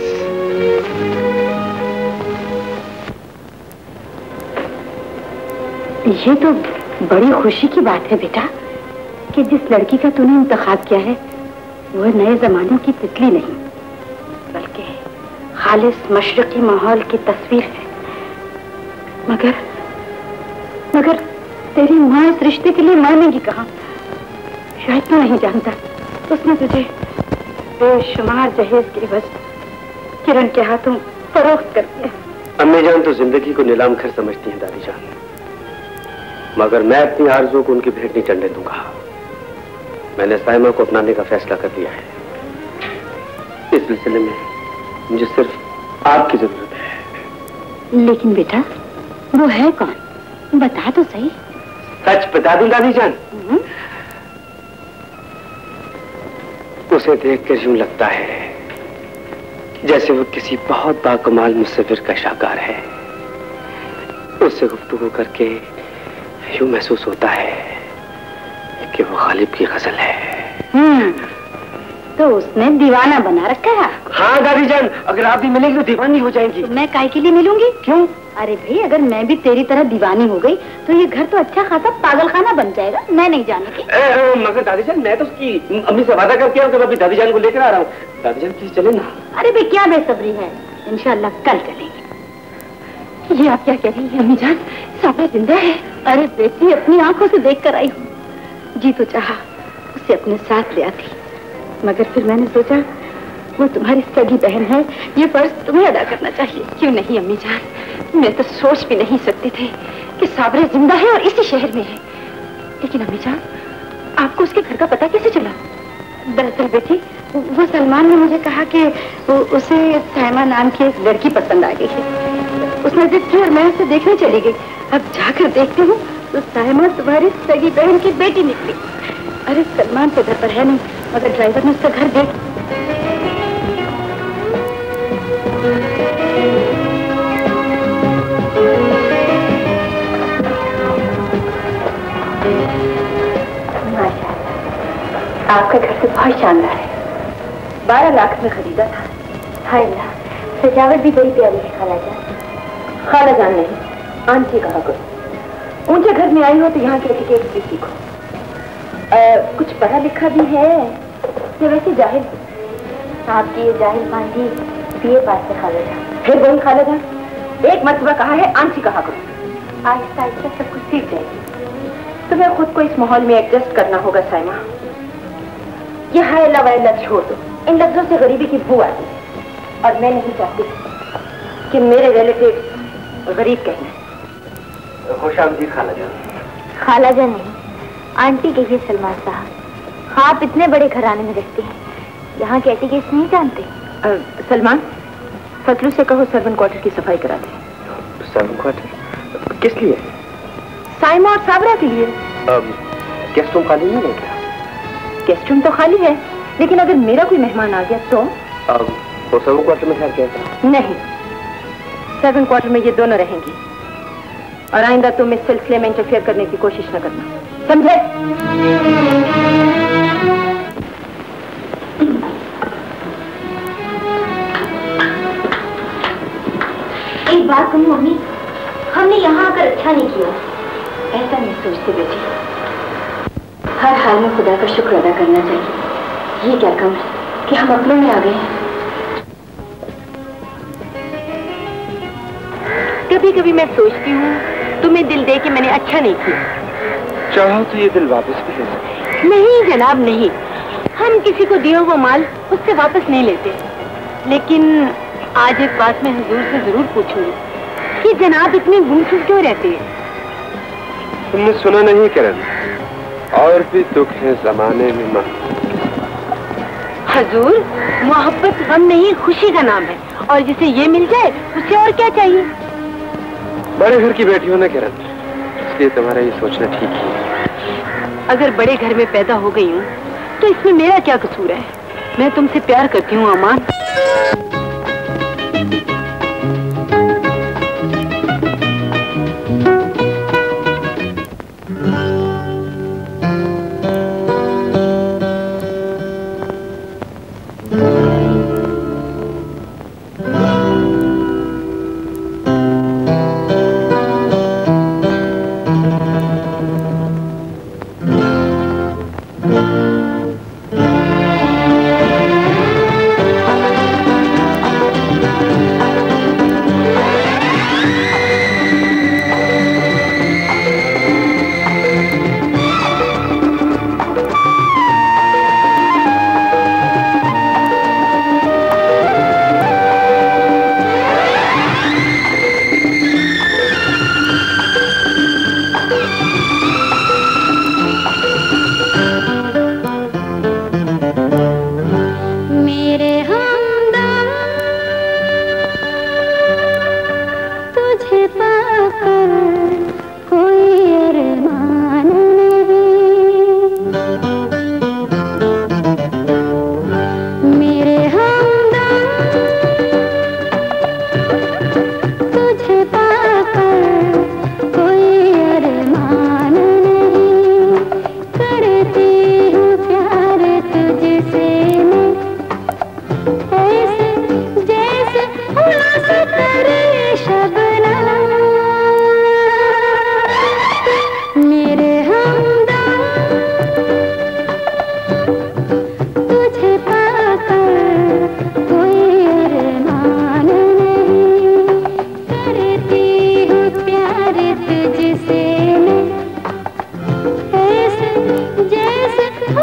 ये तो बड़ी खुशी की बात है बेटा कि जिस लड़की का तूने इंतखाब किया है वह नए जमाने की तितली नहीं, बल्कि खालिस मशरकी माहौल की तस्वीर है। मगर तेरी माँ इस रिश्ते के लिए मानेगी कहाँ? शायद तू नहीं जानता, उसने तुझे बेशुमार दहेज के एवज किरण के हाथों फरोख्त कर दिया। अम्मी जान तो जिंदगी को नीलाम खैर समझती हैं दादी जान, मगर मैं अपनी आरज़ू को उनकी भेंट नहीं चढ़ने दूंगा। मैंने साइमा को अपनाने का फैसला कर लिया है। इस सिलसिले में मुझे सिर्फ आपकी जरूरत है। लेकिन बेटा वो है कौन? बता तो सही। सच बता दूं दादी जान? उसे देखकर यूं लगता है जैसे वो किसी बहुत बाकमाल मुसव्विर का शाहकार है। उससे गुफ्तगू करके यूं महसूस होता है कि वो गालिब की गजल है। तो उसने दीवाना बना रखा है। हाँ दादी जान, अगर आप भी मिलेंगी तो दीवानी हो जाएंगी। तो मैं काहे के लिए मिलूंगी? क्यों? अरे भाई, अगर मैं भी तेरी तरह दीवानी हो गई तो ये घर तो अच्छा खासा पागलखाना बन जाएगा। मैं नहीं जाने की। मगर दादी जान, मैं तो उसकी अम्मी से वादा करके आऊँ कि मैं अभी दादी जान को लेकर आ रहा हूँ। दादी जान प्लीज चले ना। अरे भाई क्या बेसब्री है, इंशाल्लाह कल चलेंगे। ये आप क्या कह रही है अम्मी जान? साबरा जिंदा है? अरे बेटी, अपनी आंखों से देख कर आई हूँ। जी तो चाहा उसे अपने साथ ले आती, मगर फिर मैंने सोचा वो तुम्हारी सगी बहन है, ये फर्ज तुम्हें अदा करना चाहिए। क्यों नहीं अम्मी जान, मैं तो सोच भी नहीं सकती थी कि साबरा जिंदा है और इसी शहर में है। लेकिन अम्मी जान, आपको उसके घर का पता कैसे चला? दरअसल बेटी, वो सलमान ने मुझे कहा कि उसे साइमा नाम की एक लड़की पसंद आ गई है। उसने जिद की और मैं उसे देखने चली गई। अब जाकर देखती हूँ तो साइमा तुम्हारी सगी बहन की बेटी निकली। अरे सलमान तो घर पर है नहीं, मगर ड्राइवर ने उसका घर देख। आपका घर तो बहुत शानदार है, 12 लाख में खरीदा था। हाय अल्लाह, सजावट भी बड़ी प्यारी है। खाला जान नहीं, आंटी कहा करो। ऊंचे घर में आई हो तो यहाँ के एटिकेट भी सीखो। कुछ पढ़ा लिखा भी है या वैसे जाहिल? आपकी ये जाहिल मांझी बीए पास है खाला जान। फिर वही खाला जान, एक मर्तबा कहा है आंटी कहा करो। आहिस्ता आहिस्ता सब कुछ सीख जाएगी। तुम्हें खुद को इस माहौल में एडजस्ट करना होगा साइमा। ये हाय अल्लाह वाय अल्लाह छोड़ दो, इन लफ्जों से गरीबी की बू आती है और मैं नहीं चाहती कि मेरे रिलेटिव गरीब कहने। खुश आमदीद खाला जान। खाला जान नहीं, आंटी कहिए सलमान साहब। आप इतने बड़े घराने में रहते हैं, यहाँ के एटिकेट्स नहीं जानते? सलमान, फतलू से कहो सर्वेंट क्वार्टर की सफाई करा दे। सर्वेंट क्वार्टर किस लिए? साइमा और साबरा के लिए। गेस्ट रूम खाली नहीं है क्या? गेस्ट रूम तो खाली है, लेकिन अगर मेरा कोई मेहमान आ गया तो? वो सर्वेंट क्वार्टर में ठहर गया? नहीं, सर्वेंट क्वार्टर में ये दोनों रहेंगी और आइंदा तुम इस सिलसिले में इंटरफेयर करने की कोशिश न करना, समझे? एक बात कहूँ मम्मी, हमने यहाँ आकर अच्छा नहीं किया। ऐसा नहीं सोचते बेटी, हर हाल में खुदा का शुक्र अदा करना चाहिए। ये क्या कम है कि हम अपने में आ गए हैं। कभी कभी मैं सोचती हूँ तुम्हें दिल दे के मैंने अच्छा नहीं किया। चाहो तो ये दिल वापस भी ले सकते। नहीं जनाब नहीं, हम किसी को दिया हुआ माल उससे वापस नहीं लेते। लेकिन आज इस बात में हुजूर से जरूर पूछूंगी कि जनाब इतने गुमसुम क्यों रहते हैं? तुमने सुना नहीं किरण, और भी दुख है जमाने में मां। हुजूर, मोहब्बत गम नहीं खुशी का नाम है, और जिसे ये मिल जाए उसे और क्या चाहिए? बड़े घर की बेटी हो ना किरण, इसलिए तुम्हारा ये सोचना ठीक ही है। अगर बड़े घर में पैदा हो गई हूँ तो इसमें मेरा क्या कसूर है? मैं तुमसे प्यार करती हूँ अमान।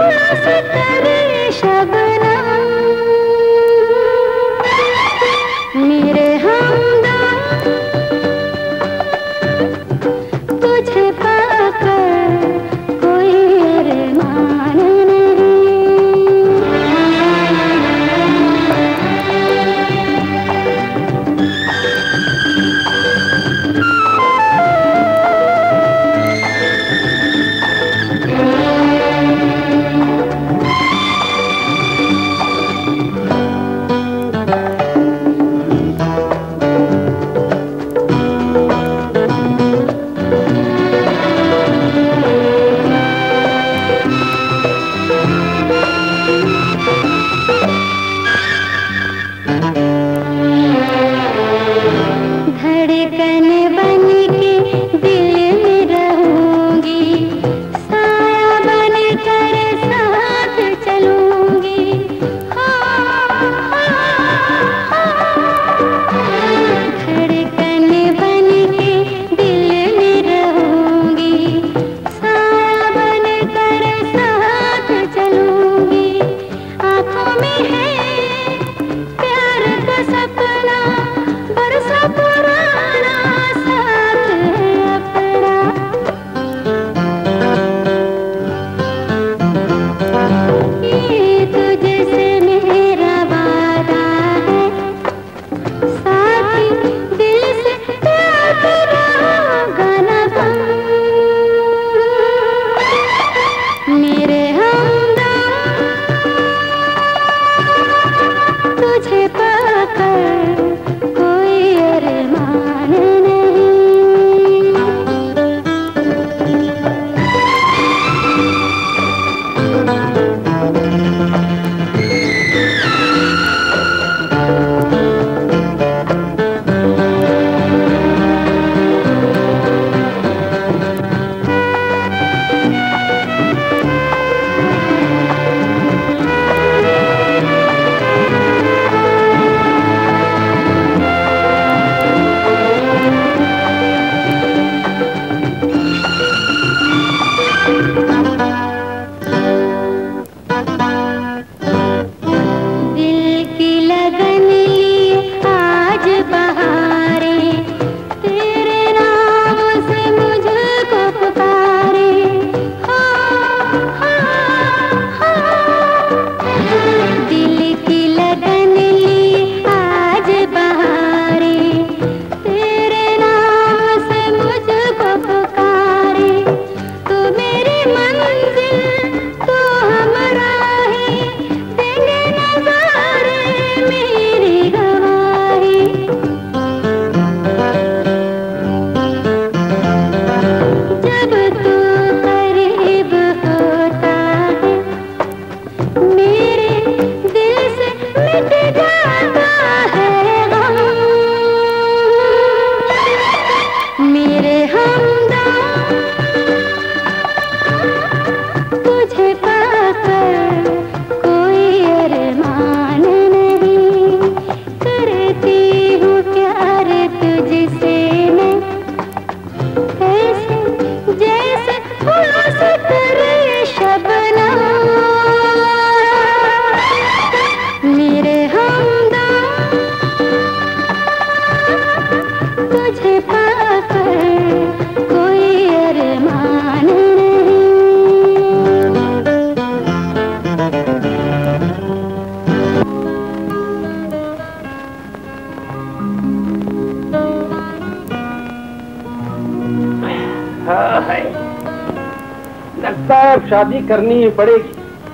लगता है अब शादी करनी ही पड़ेगी।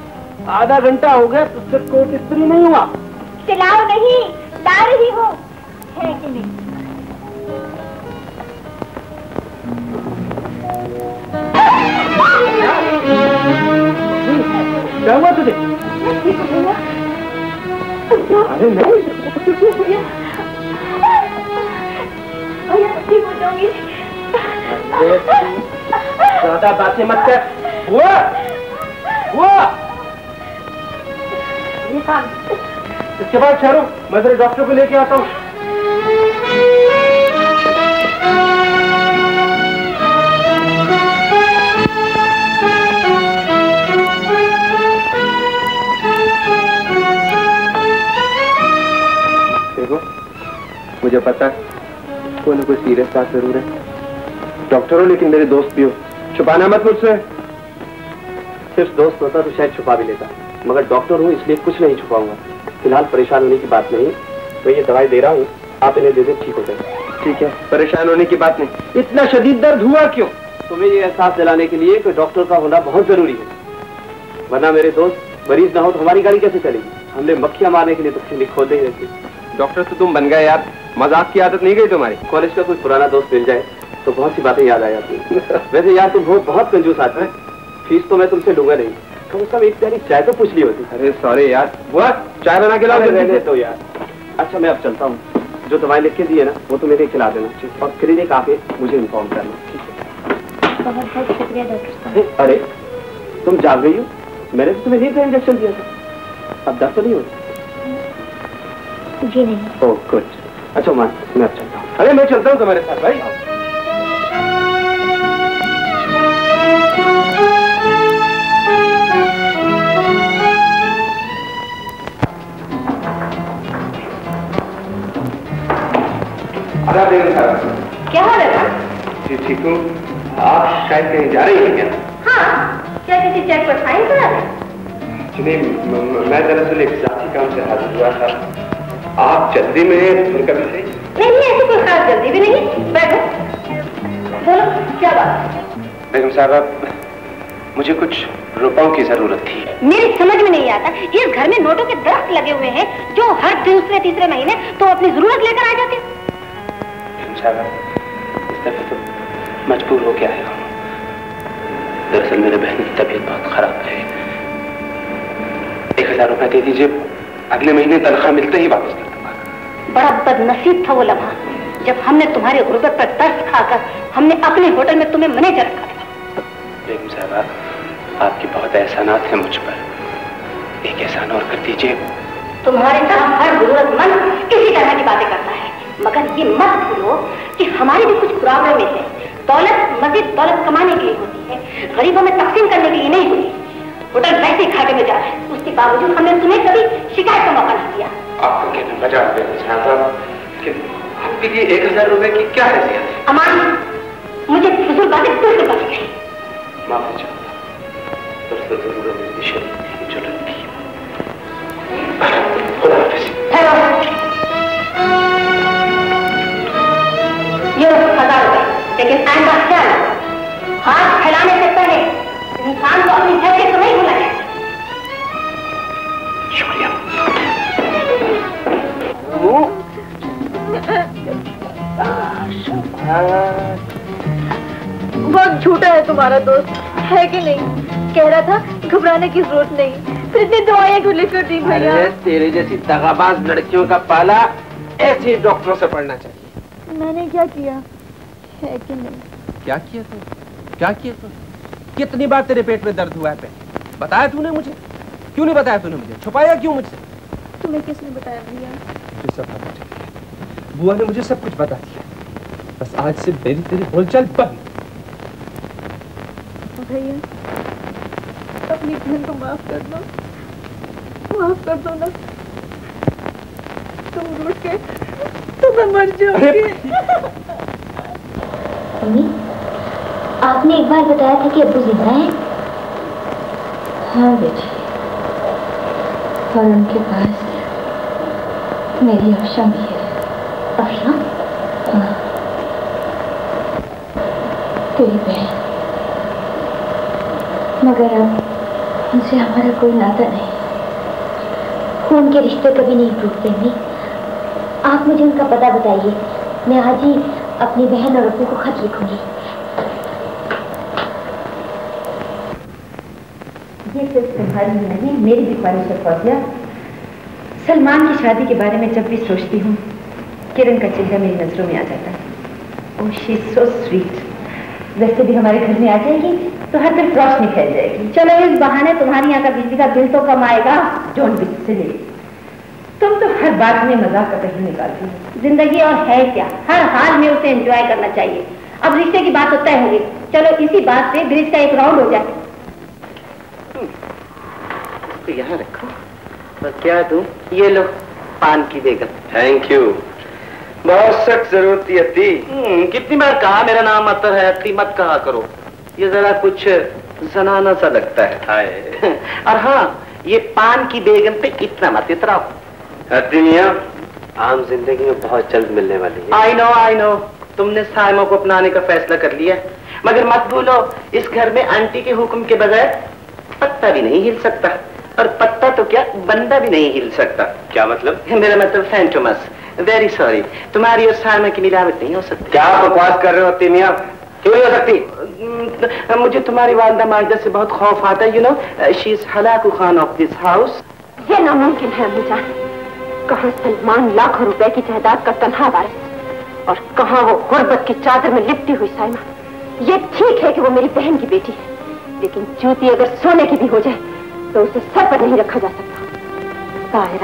आधा घंटा हो गया तुझसे कोट इस्त्री नहीं हुआ। सिलाओ नहीं, ला रही हो, है कि नहीं? क्या हुआ तुझे? अरे नहीं, ठीक हो जाऊंगी। ज्यादा बातें मत कर। हुआ इसके बाद ठहरो, मैं तेरे डॉक्टर को लेके आता हूँ। मुझे पता है कोई ना कोई सीरियस बात जरूर है। डॉक्टर हो लेकिन मेरे दोस्त भी हो, छुपाना मत मुझसे। सिर्फ दोस्त होता तो शायद छुपा भी लेता, मगर डॉक्टर हूँ इसलिए कुछ नहीं छुपाऊंगा। फिलहाल परेशान होने की बात नहीं, मैं ये दवाई दे रहा हूँ, आप इन्हें दे दे, ठीक हो जाए। ठीक है, परेशान होने की बात नहीं। इतना शदीद दर्द हुआ क्यों? तुम्हें ये एहसास दिलाने के लिए कि डॉक्टर का होना बहुत जरूरी है, वरना मेरे दोस्त मरीज ना हो तो हमारी गाड़ी कैसे चलेगी? हमने मक्खियां मारने के लिए तो क्लिनिक खोलते ही रहती। डॉक्टर तो तुम बन गए यार, मजाक की आदत नहीं गई तुम्हारी। कॉलेज का कोई पुराना दोस्त मिल जाए तो बहुत सी बातें याद आ जाती है। वैसे यार तुम बहुत कंजूस आदमी है, फीस तो मैं तुमसे लूंगा नहीं, कम से कम एक प्यारी चाय तो पूछ ली होती। अरे सॉरी यार, वो चाय बना के लाओ। रहने दो यार। अच्छा मैं अब चलता हूँ, जो दवाई लिख के दी है ना वो तुम्हें खिला देना, और क्लिनिक आके मुझे इन्फॉर्म करना, ठीक है? बहुत बहुत शुक्रिया डॉक्टर साहब। अरे तुम जाग गई हो, मैंने तो तुम्हें नींद का इंजेक्शन दिया था, अब दर्द तो नहीं होता? जी नहीं। Oh good. अच्छा मान, मैं अब चलता हूँ। अरे मैं चलता हूँ तुम्हारे साथ भाई। क्या हाल है? जी ठीक हूँ, आप शायद कहीं जा रही हैं क्या? हाँ, क्या किसी चेक पर साइन करा रहे? मैं दरअसल एक साथी काम से हाजिर हुआ था। आप जल्दी में हैं कभी से? नहीं ऐसी कोई खास जल्दी भी नहीं, बैठो। बोलो क्या बात? बेगम साहब, मुझे कुछ रुपयों की जरूरत थी। मेरी समझ में नहीं आता, इस घर में नोटों के दरख्त लगे हुए हैं जो हर दूसरे तीसरे महीने तो अपनी जरूरत लेकर आ जाते हैं। बेगम साहब, इस दफे तो मजबूर हो गया है। दरअसल मेरे बहन की तबीयत बहुत खराब है। 1000 रुपए दे दीजिए, अगले महीने तनख्वाह मिलते ही वापस कर दूंगा। बड़ा बदनसीब था वो लम्हा जब हमने तुम्हारे गुर्बत पर तरस खाकर हमने अपने होटल में तुम्हें मैनेजर रखा था। बेगम साहब, आपकी बहुत एहसानात हैं मुझ पर, एक एहसान और कर दीजिए। तुम्हारे तरह हर जरूरतमंद इसी तरह की बातें करता है, मगर ये मत भूलो कि हमारी भी कुछ प्रॉब्लम है। दौलत मजीद दौलत कमाने के लिए होती है, गरीबों में तकसीम करने के लिए नहीं होती। होटल वैसे ही घाटे में जा रहा है, उसके बावजूद हमने तुम्हें कभी शिकायत का मौका नहीं दिया। आपको कहना मजाक है, आपके लिए 1000 रुपए की क्या हैसियत है? अमान, मुझे फजूल बातें बिल्कुल पसंद नहीं। माफी चाहता, जरूरत मेरी शरीर की जरूरत थी। खुदा हाफिज़। ये 1000 रुपए, लेकिन आइंदा ख्याल हाथ फैलाने से पहले इंसान को अपनी हैसियत को नहीं भूलना चाहिए। शुक्रिया। बहुत झूठा है तुम्हारा दोस्त, है कि नहीं? कह रहा था घबराने की जरूरत नहीं, फिर इतनी दवाइयां क्यों लिख कर दी भैया? तेरे जैसी दगाबाज लड़कियों का पाला ऐसे डॉक्टरों से पढ़ना चाहिए। मैंने क्या किया है कि नहीं? क्या किया तू? क्या किया तू? कितनी बार तेरे पेट में दर्द हुआ है? बताया तूने मुझे? क्यों नहीं बताया तूने मुझे? छुपाया क्यों मुझसे? तुम्हें किसने बताया भैया? मुझे सब पता चल गया, बुआ ने मुझे सब कुछ बता दिया। बस आज से मेरी तेरी बोलचाल बंद। भैया अपनी बहन को माफ कर दो, माफ कर दो ना। तुम रूठ के तो मैं मर जाऊंगी। मम्मी, आपने एक बार बताया था कि अब्बू जिंदा है। हाँ बेटी, और उनके पास मेरी आशा भी है। आशा? हाँ, तेरी बहन, मगर अब उनसे हमारा कोई नाता नहीं। खून के रिश्ते कभी नहीं टूटते। नहीं, आप मुझे उनका पता बताइए, मैं आज ही अपनी बहन और अब्बू को खत लिखूंगी। ये सिर्फ तुम्हारी ही नहीं, मेरी भी ख्वाहिश है फौजिया। सलमान की शादी के बारे में जब भी सोचती हूँ, किरण का चेहरा मेरी नजरों में आ जाता है। Oh she is so sweet. वैसे भी हमारे घर में आ जाएगी तो हर तरफ रोशनी फैल जाएगी। चलो इस बहाने तुम्हारी यहाँ का बिजली का बिल तो कम आएगा। डोंट बी सिली, तुम तो हर बात में मजाक का पहलू निकालती हो। जिंदगी और है क्या, हर हाल में उसे एंजॉय करना चाहिए। अब रिश्ते की बात तो तय होगी, चलो इसी बात से ब्रिज का एक राउंड हो जाए। तो यहाँ रखो और क्या दूं? ये लो पान की बेगम। Thank you. बहुत सख्त जरूरत थी अत्ती। कितनी बार कहा मेरा नाम अत्तर है, अत्ती मत कहा करो। ये जरा कुछ जनाना सा लगता है। हाय। और हाँ, ये पान की बेगम पे इतना मत इतराओ। अत्ती मियां, आम जिंदगी में बहुत जल्द मिलने वाली है। आई नो, तुमने साइमो को अपनाने का फैसला कर लिया, मगर मत भूलो इस घर में आंटी के हुक्म के बगैर पत्ता भी नहीं हिल सकता, और पत्ता तो क्या बंदा भी नहीं हिल सकता। क्या मतलब? मेरा मतलब फैंटोमस। वेरी सॉरी, तुम्हारी और साइमा की मिलावट नहीं हो सकती। क्या बकवास कर रहे हो अत्ती मियां? क्यों नहीं हो सकती? मुझे तुम्हारी वालदा माजदा से बहुत खौफ आता है। You know, she is Halaku Khan of this house. ये नामुमकिन है अम्मी जान। कहाँ सलमान लाखों रुपए की जायदाद का तन्हा वारिस, और कहाँ वो गुर्बत की चादर में लिपटी हुई साइमा। ये ठीक है कि वो मेरी बहन की बेटी है, लेकिन जूती अगर सोने की भी हो जाए तो उसे सर पर नहीं रखा जा सकता। सायरा,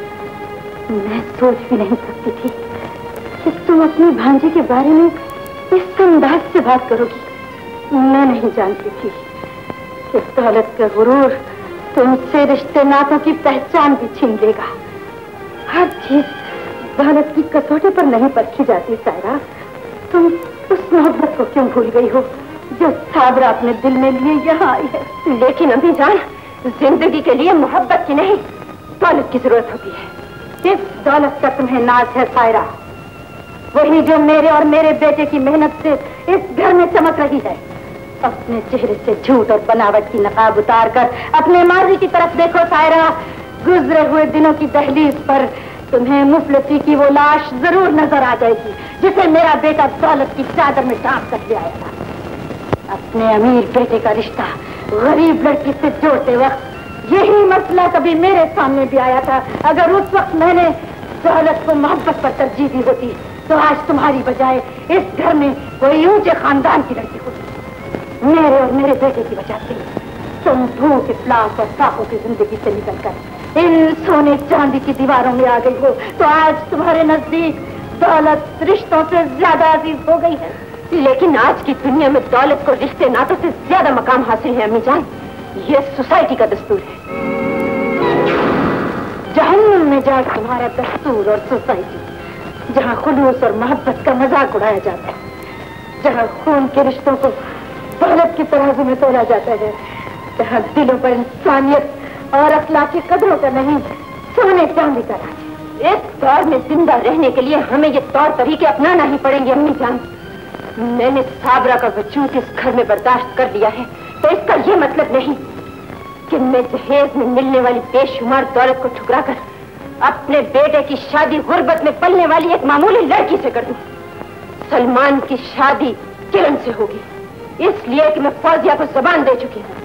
मैं सोच भी नहीं सकती थी कि तुम अपनी भांजी के बारे में इस अंदाज से बात करोगी। मैं नहीं जानती थी कि दौलत का गुरूर तुमसे रिश्ते नातों की पहचान भी छीन लेगा। हर चीज दौलत की कसौटी पर नहीं परखी जाती। सायरा, तुम उस मोहब्बत को क्यों भूल गई हो जो साबरा अपने दिल में लिए यहाँ आई है? लेकिन अभी जान, जिंदगी के लिए मोहब्बत की नहीं, दौलत की जरूरत होती है। इस दौलत का तुम्हें नाज है सायरा, वही जो मेरे और मेरे बेटे की मेहनत से इस घर में चमक रही है। अपने चेहरे से झूठ और बनावट की नकाब उतार कर अपने माजी की तरफ देखो सायरा। गुजरे हुए दिनों की दहलीज पर तुम्हें मुफलिसी की वो लाश जरूर नजर आ जाएगी जिसे मेरा बेटा दौलत की चादर में ढांप कर ले आया था। अपने अमीर बेटे का रिश्ता गरीब लड़की से जोड़ते वक्त यही मसला कभी मेरे सामने भी आया था। अगर उस वक्त मैंने दौलत को मोहब्बत पर तरजीह दी होती तो आज तुम्हारी बजाय इस घर में कोई ऊंचे खानदान की लड़की होती। मेरे और मेरे बेटे की वजह से तुम भूख, इफ्लास और साखों की जिंदगी से निकलकर इन सोने चांदी की दीवारों में आ गई हो, तो आज तुम्हारे नजदीक दौलत रिश्तों से ज्यादा अजीज हो गई है। लेकिन आज की दुनिया में दौलत को रिश्ते नातों से ज्यादा मकाम हासिल है अम्मी जान। ये सोसाइटी का दस्तूर है। जहन्नुम में जाए तुम्हारा दस्तूर और सोसाइटी, जहाँ खुलूस और मोहब्बत का मजाक उड़ाया जाता है, जहाँ खून के रिश्तों को दौलत की तराजू में तोला जाता है, जहाँ दिलों पर इंसानियत और अखलाकी कदरों का नहीं, सोने चांदी का राज। इस दौर में जिंदा रहने के लिए हमें ये तौर तरीके अपनाना ही पड़ेंगे अम्मी जान। मैंने साबरा का वजूद इस घर में बर्दाश्त कर लिया है, तो इसका ये मतलब नहीं कि मैं जहेज में मिलने वाली बेशुमार दौलत को ठुकराकर अपने बेटे की शादी गुर्बत में पलने वाली एक मामूली लड़की से कर दूं। सलमान की शादी किरण से होगी, इसलिए कि मैं फौजिया को जबान दे चुकी हूँ।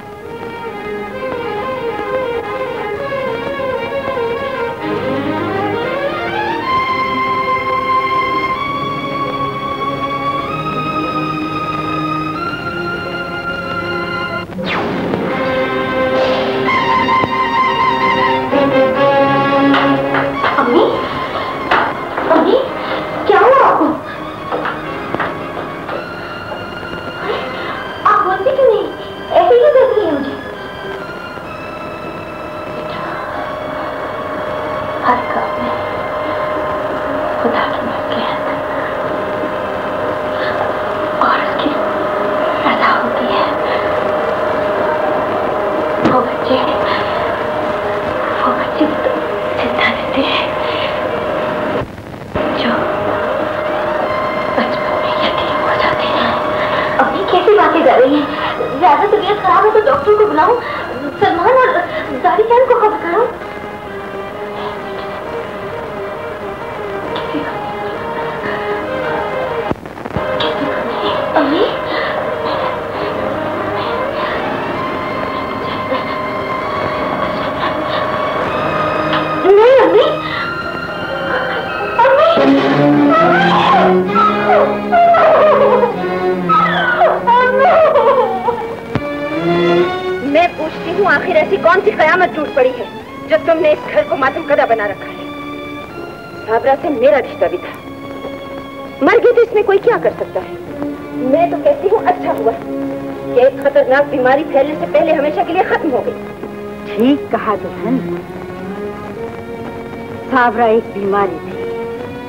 आखिर ऐसी कौन सी कयामत टूट पड़ी है जो तुमने इस घर को मातमकदा बना रखा है? साबरा से मेरा रिश्ता भी था, मर गई तो इसमें कोई क्या कर सकता है? मैं तो कहती हूँ अच्छा हुआ कि एक खतरनाक बीमारी फैलने से पहले हमेशा के लिए खत्म हो गई। ठीक कहा दुल्हन, साबरा एक बीमारी थी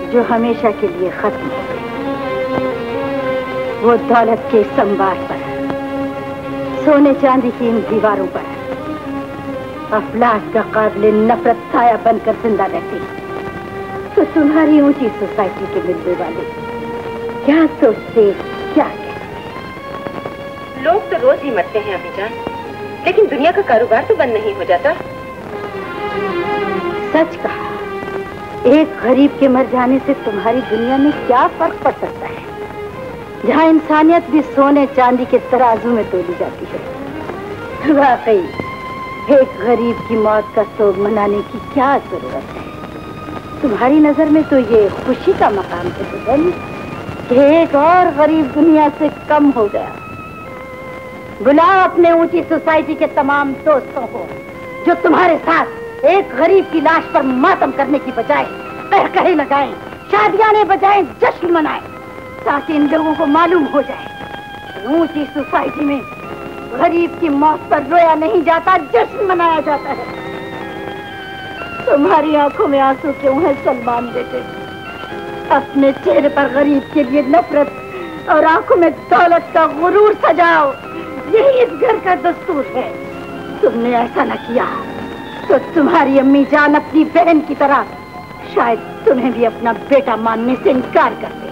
जो हमेशा के लिए खत्म हो गई। वो दौलत के संवार पर, सोने चांदी की इन दीवारों पर अफलाक का काबिल नफरत साया बनकर जिंदा रहती, तो तुम्हारी ऊंची सोसाइटी के मिलने वाले क्या सोचते, क्या कहते? लोग तो रोज ही मरते हैं अम्मी जान, लेकिन दुनिया का कारोबार तो बंद नहीं हो जाता। सच कहा, एक गरीब के मर जाने से तुम्हारी दुनिया में क्या फर्क पड़ सकता है, जहाँ इंसानियत भी सोने चांदी के तराजू में तोली जाती है। वाकई एक गरीब की मौत का सोग मनाने की क्या जरूरत है? तुम्हारी नजर में तो ये खुशी का मकाम है बुजन, कि एक और गरीब दुनिया से कम हो गया। बुलाओ अपने ऊंची सोसाइटी के तमाम दोस्तों को, जो तुम्हारे साथ एक गरीब की लाश पर मातम करने की बजाय कहकहे लगाएं, शादियां ने बजाएं, जश्न मनाएं, ताकि इन लोगों को मालूम हो जाए ऊंची सोसाइटी में गरीब की मौत पर रोया नहीं जाता, जश्न मनाया जाता है। तुम्हारी आंखों में आंसू क्यों है सलमान बेटे? अपने चेहरे पर गरीब के लिए नफरत और आंखों में दौलत का गुरूर सजाओ, यही इस घर का दस्तूर है। तुमने ऐसा न किया तो तुम्हारी अम्मी जान अपनी बहन की तरह शायद तुम्हें भी अपना बेटा मानने से इनकार कर दे।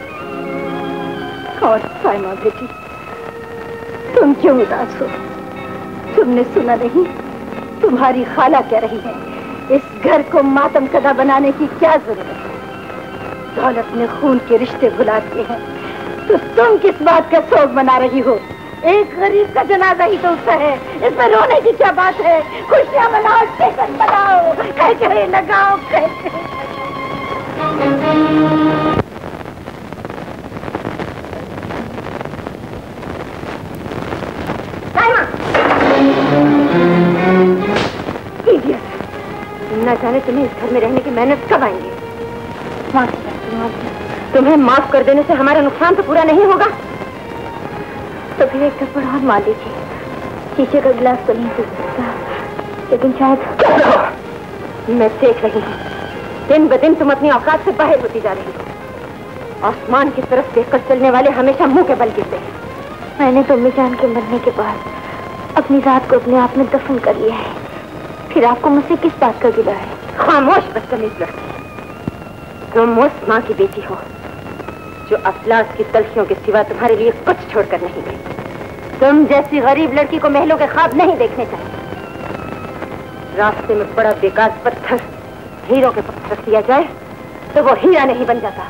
और साइमा बेटी, तुम क्यों उदास हो? तुमने सुना नहीं तुम्हारी खाला कह रही है, इस घर को मातम कदा बनाने की क्या जरूरत है? दौलत ने खून के रिश्ते भुला दिए हैं, तो तुम किस बात का शोक मना रही हो? एक गरीब का जनाजा ही तो उसका है, इसमें रोने की क्या बात है? खुशियां मनाओ, जश्न मनाओ, कहकहे लगाओ, कहकहे। न जाने तुम्हें इस घर में रहने की मेहनत कब आएंगे। तुम्हें माफ कर देने से हमारा नुकसान तो पूरा नहीं होगा। तो फिर एक थप्पड़ और मार लीजिए, शीशे का गिलास तो नहीं टूट सकता, लेकिन शायद। मैं देख रही हूँ, दिन ब दिन तुम अपनी औकात से बाहर होती जा रही हो। आसमान की तरफ देखकर चलने वाले हमेशा मुंह के बल गिरते हैं। मैंने तो अम्मी जान के मरने के बाद अपनी रात को अपने आप में दफन कर लिया है, फिर आपको मुझसे किस बात का गिला है? खामोश बदतमीज लड़की, तुम उस माँ की बेटी हो जो अफलास की तलखियों के सिवा तुम्हारे लिए कुछ छोड़कर नहीं गई। तुम जैसी गरीब लड़की को महलों के ख्वाब नहीं देखने चाहिए। रास्ते में बड़ा बेकार पत्थर हीरों के पास रख दिया जाए तो वो हीरा नहीं बन जाता।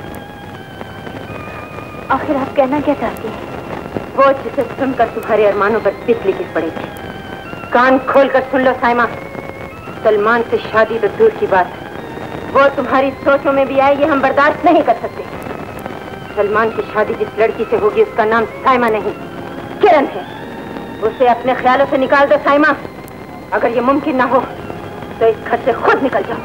आखिर आप कहना क्या चाहती हैं? वो जिसे सुनकर तुम्हारे अरमानों पर बिजली गिर पड़ेगी। कान खोलकर सुन लो साइमा, सलमान से शादी तो दूर की बात, वो तुम्हारी सोचों में भी आए ये हम बर्दाश्त नहीं कर सकते। सलमान की शादी जिस लड़की से होगी उसका नाम साइमा नहीं, किरण है। उसे अपने ख्यालों से निकाल दो साइमा। अगर ये मुमकिन ना हो तो इस घर से खुद निकल जाओ।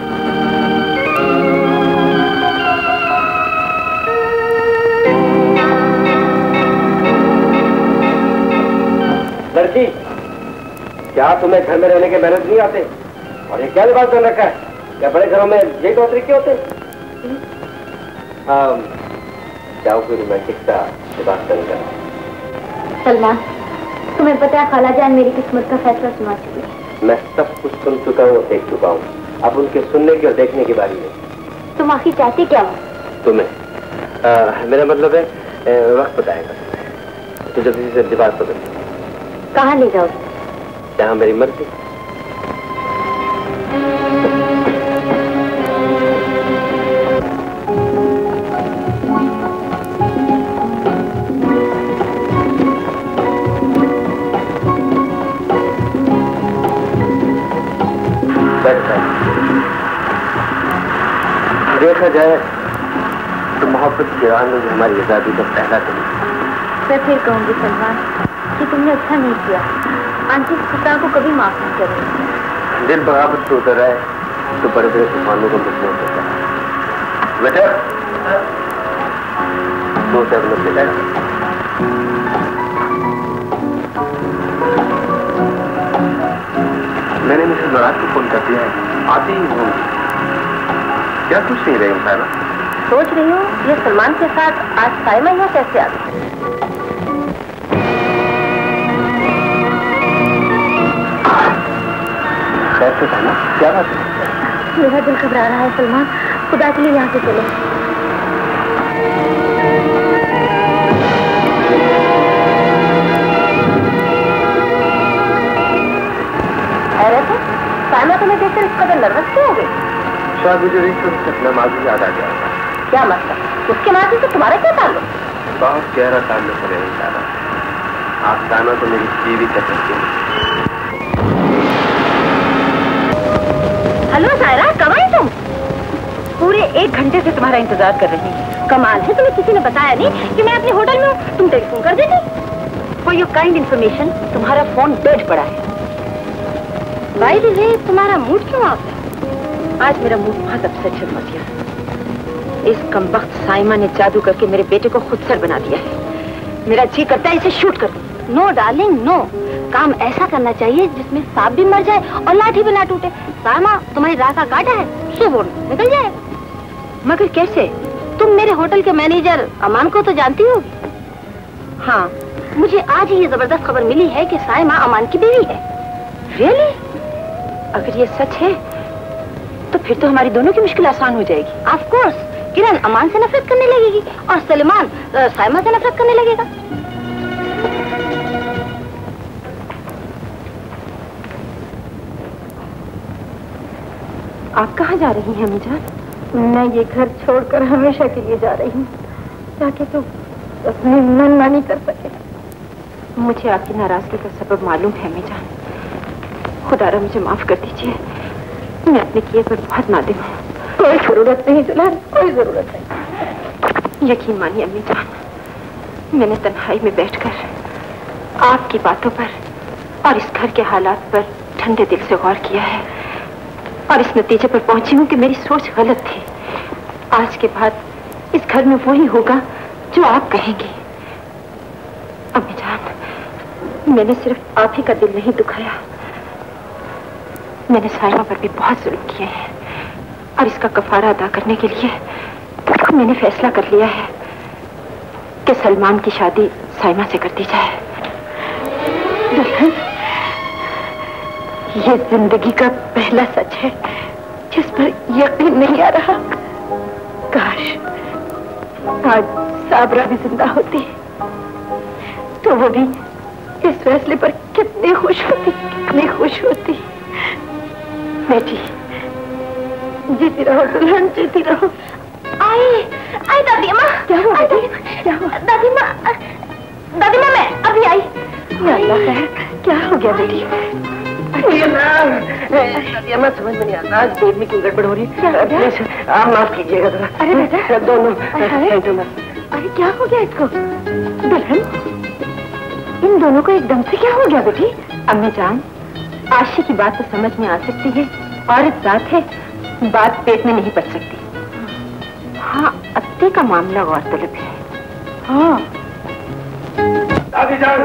लड़की, क्या तुम्हें घर में रहने के मेहनत नहीं आते? और ये क्या लिबास पहन रखा है? क्या बड़े घरों में यही दो तरीके होते? जाओ कोई रोमांटिक सा लिबास पहनकर। सलमान, तुम्हें पता है खाला जान मेरी किस्मत का फैसला सुना चुकी है। मैं सब कुछ सुन चुका हूँ और देख चुका हूँ, अब उनके सुनने की और देखने की बारी है। तुम आखिर चाहती क्या हो? तुम्हें मेरा मतलब है वक्त बताएगा तो जल्दी से लिबास बदल। कहाँ ले जाओ? जहाँ मेरी मर्जी। देखा जाए तो मोहब्बत की राह में हमारी आजादी का पहला दिन। मैं फिर कहूँगी सलमान कि तुमने अच्छा नहीं किया। आंटी पिता को कभी माफ नहीं करूँगी। दिल बगावत से उतर आए तो बड़े बड़े तूफानों को मिटने होता है। बेटा, दो से अपने बेटा मैंने मिसेस बरात को फोन कर दिया है, आती ही होंगी। क्या कुछ नहीं रही हूँ साइमा? सोच रही हूँ ये सलमान के साथ आज साइमा यहाँ कैसे आ गई? कैसे साइमा, क्या बात है? मेरा दिल घबरा रहा है सलमान, खुदा के लिए यहाँ से चलो। अरे तो साइमा तुम्हें देखकर इस कदर नर्वस क्यों हो गई? शायद मुझे रही तो अपना माजी याद आ गया। क्या मतलब? उसके माजी से तुम्हारा क्या ताल्लुक? बहुत गहरा ताल्लुक है साइमा। आप साइमा तो मेरी जीवी कह सकती हैं। हेलो सायरा, कब आई तुम? पूरे 1 घंटे से तुम्हारा इंतजार कर रही हूँ। कमाल है, तुम्हें किसी ने बताया नहीं कि मैं अपने होटल में हूँ? तुम टेलीफोन कर देती। फॉर योर काइंड इन्फॉर्मेशन, तुम्हारा फोन डेड पड़ा है। भाई दीदी, तुम्हारा मूड क्यों ऑफ है? आज मेरा मूड बहुत अपसेट है मतिया। इस कमबख्त साइमा ने जादू करके मेरे बेटे को खुदसर बना दिया है। मेरा जी करता है इसे शूट कर दूं। नो डार्लिंग नो, काम ऐसा करना चाहिए जिसमें सांप भी मर जाए और लाठी भी ना टूटे। साइमा तुम्हारी राह का काटा है, सुबह निकल जाए। मगर कैसे? तुम मेरे होटल के मैनेजर अमान को तो जानती होगी। हाँ, मुझे आज ही ये जबरदस्त खबर मिली है कि साइमा अमान की बीवी है। रियली? अगर ये सच है तो फिर तो हमारी दोनों की मुश्किल आसान हो जाएगी। ऑफ कोर्स, किरण अमान से नफरत करने लगेगी और सलमान साइमा से नफरत करने लगेगा। आप कहाँ जा रही हैं अम्मी जान? मैं ये घर छोड़कर हमेशा के लिए जा रही हूँ, ताकि तू अपनी मनमानी कर सके। मुझे आपकी नाराजगी का सबब मालूम है अम्मी जान। खुदारा मुझे माफ कर दीजिए, मैं अपने किए पर बहुत नादिम हूँ। कोई जरूरत नहीं दुल्हन, कोई जरूरत नहीं। यकीन मानिए अम्मी जान, मैंने तन्हाई में बैठकर आपकी बातों पर और इस घर के हालात पर ठंडे दिल से गौर किया है और इस नतीजे पर पहुंची हूँ कि मेरी सोच गलत थी। आज के बाद इस घर में वही होगा जो आप कहेंगे। अम्मी जान, मैंने सिर्फ आप ही का दिल नहीं दुखाया, मैंने साइमा पर भी बहुत जुल्म किए हैं और इसका कफारा अदा करने के लिए मैंने फैसला कर लिया है कि सलमान की शादी साइमा से कर दी जाए। दुल्हन, ये जिंदगी का पहला सच है जिस पर यकीन नहीं आ रहा। काश आज साबरा भी जिंदा होती तो वो भी इस फैसले पर कितनी खुश होती, कितनी खुश होती। बेटी, जीती रहो दुल्हन, जीती रहो। आई दादी माँ। क्या हुआ बेटी? क्या हुआ? दादी माँ, मैं अभी आई। अल्लाह खैर, क्या हो गया बेटी? मैं समझ में नहीं आता, आज पेट में क्यों गड़बड़ हो रही है? प्लीज आप माफ कीजिएगा जरा। अरे बेटा, दोनों। अरे क्या हो गया इसको? दुल्हन, इन दोनों को एकदम से क्या हो गया बेटी? अम्मी जान, आशी की बात तो समझ में आ सकती है, औरत जात है, बात पेट में नहीं पच सकती। हाँ, अत्ते का मामला गौरतलब है। हाँ दादी जान,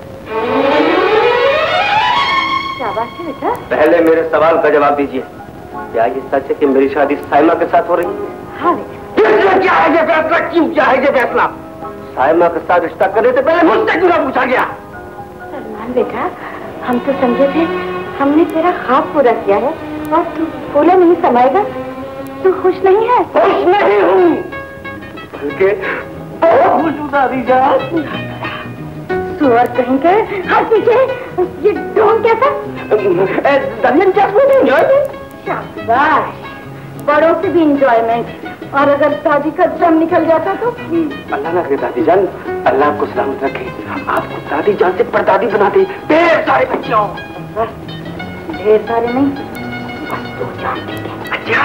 क्या बात है बेटा? पहले मेरे सवाल का जवाब दीजिए, क्या ये सच है कि मेरी शादी साइमा के साथ हो रही है? हाँ बेटा। क्या है ये फैसला? क्यों क्या है ये फैसला? साइमा के साथ रिश्ता करने से पहले मुझसे क्यों ना पूछा गया? सलमान बेटा, हम तो समझे थे हमने तेरा ख्वाब पूरा किया है और तू बोला नहीं समाएगा। तू खुश नहीं है? खुश नहीं हूँ, बल्कि बहुत खुश हूँ दादी जान। सुअर कहेंगे। हाँ पीछे, ये ढोंग कैसा? दादी जान, क्या एंजॉयमेंट? शाबाश, बड़ों से भी इंजॉयमेंट। और अगर दादी का दम निकल जाता तो? अल्लाह ना करे दादी जान, अल्लाह आपको सलामत रखे, आपको दादी जान से परदादी बना दे, ढेर सारे बच्चे हों। ढेर सारे नहीं, बस 2 जान ठीक है। अच्छा,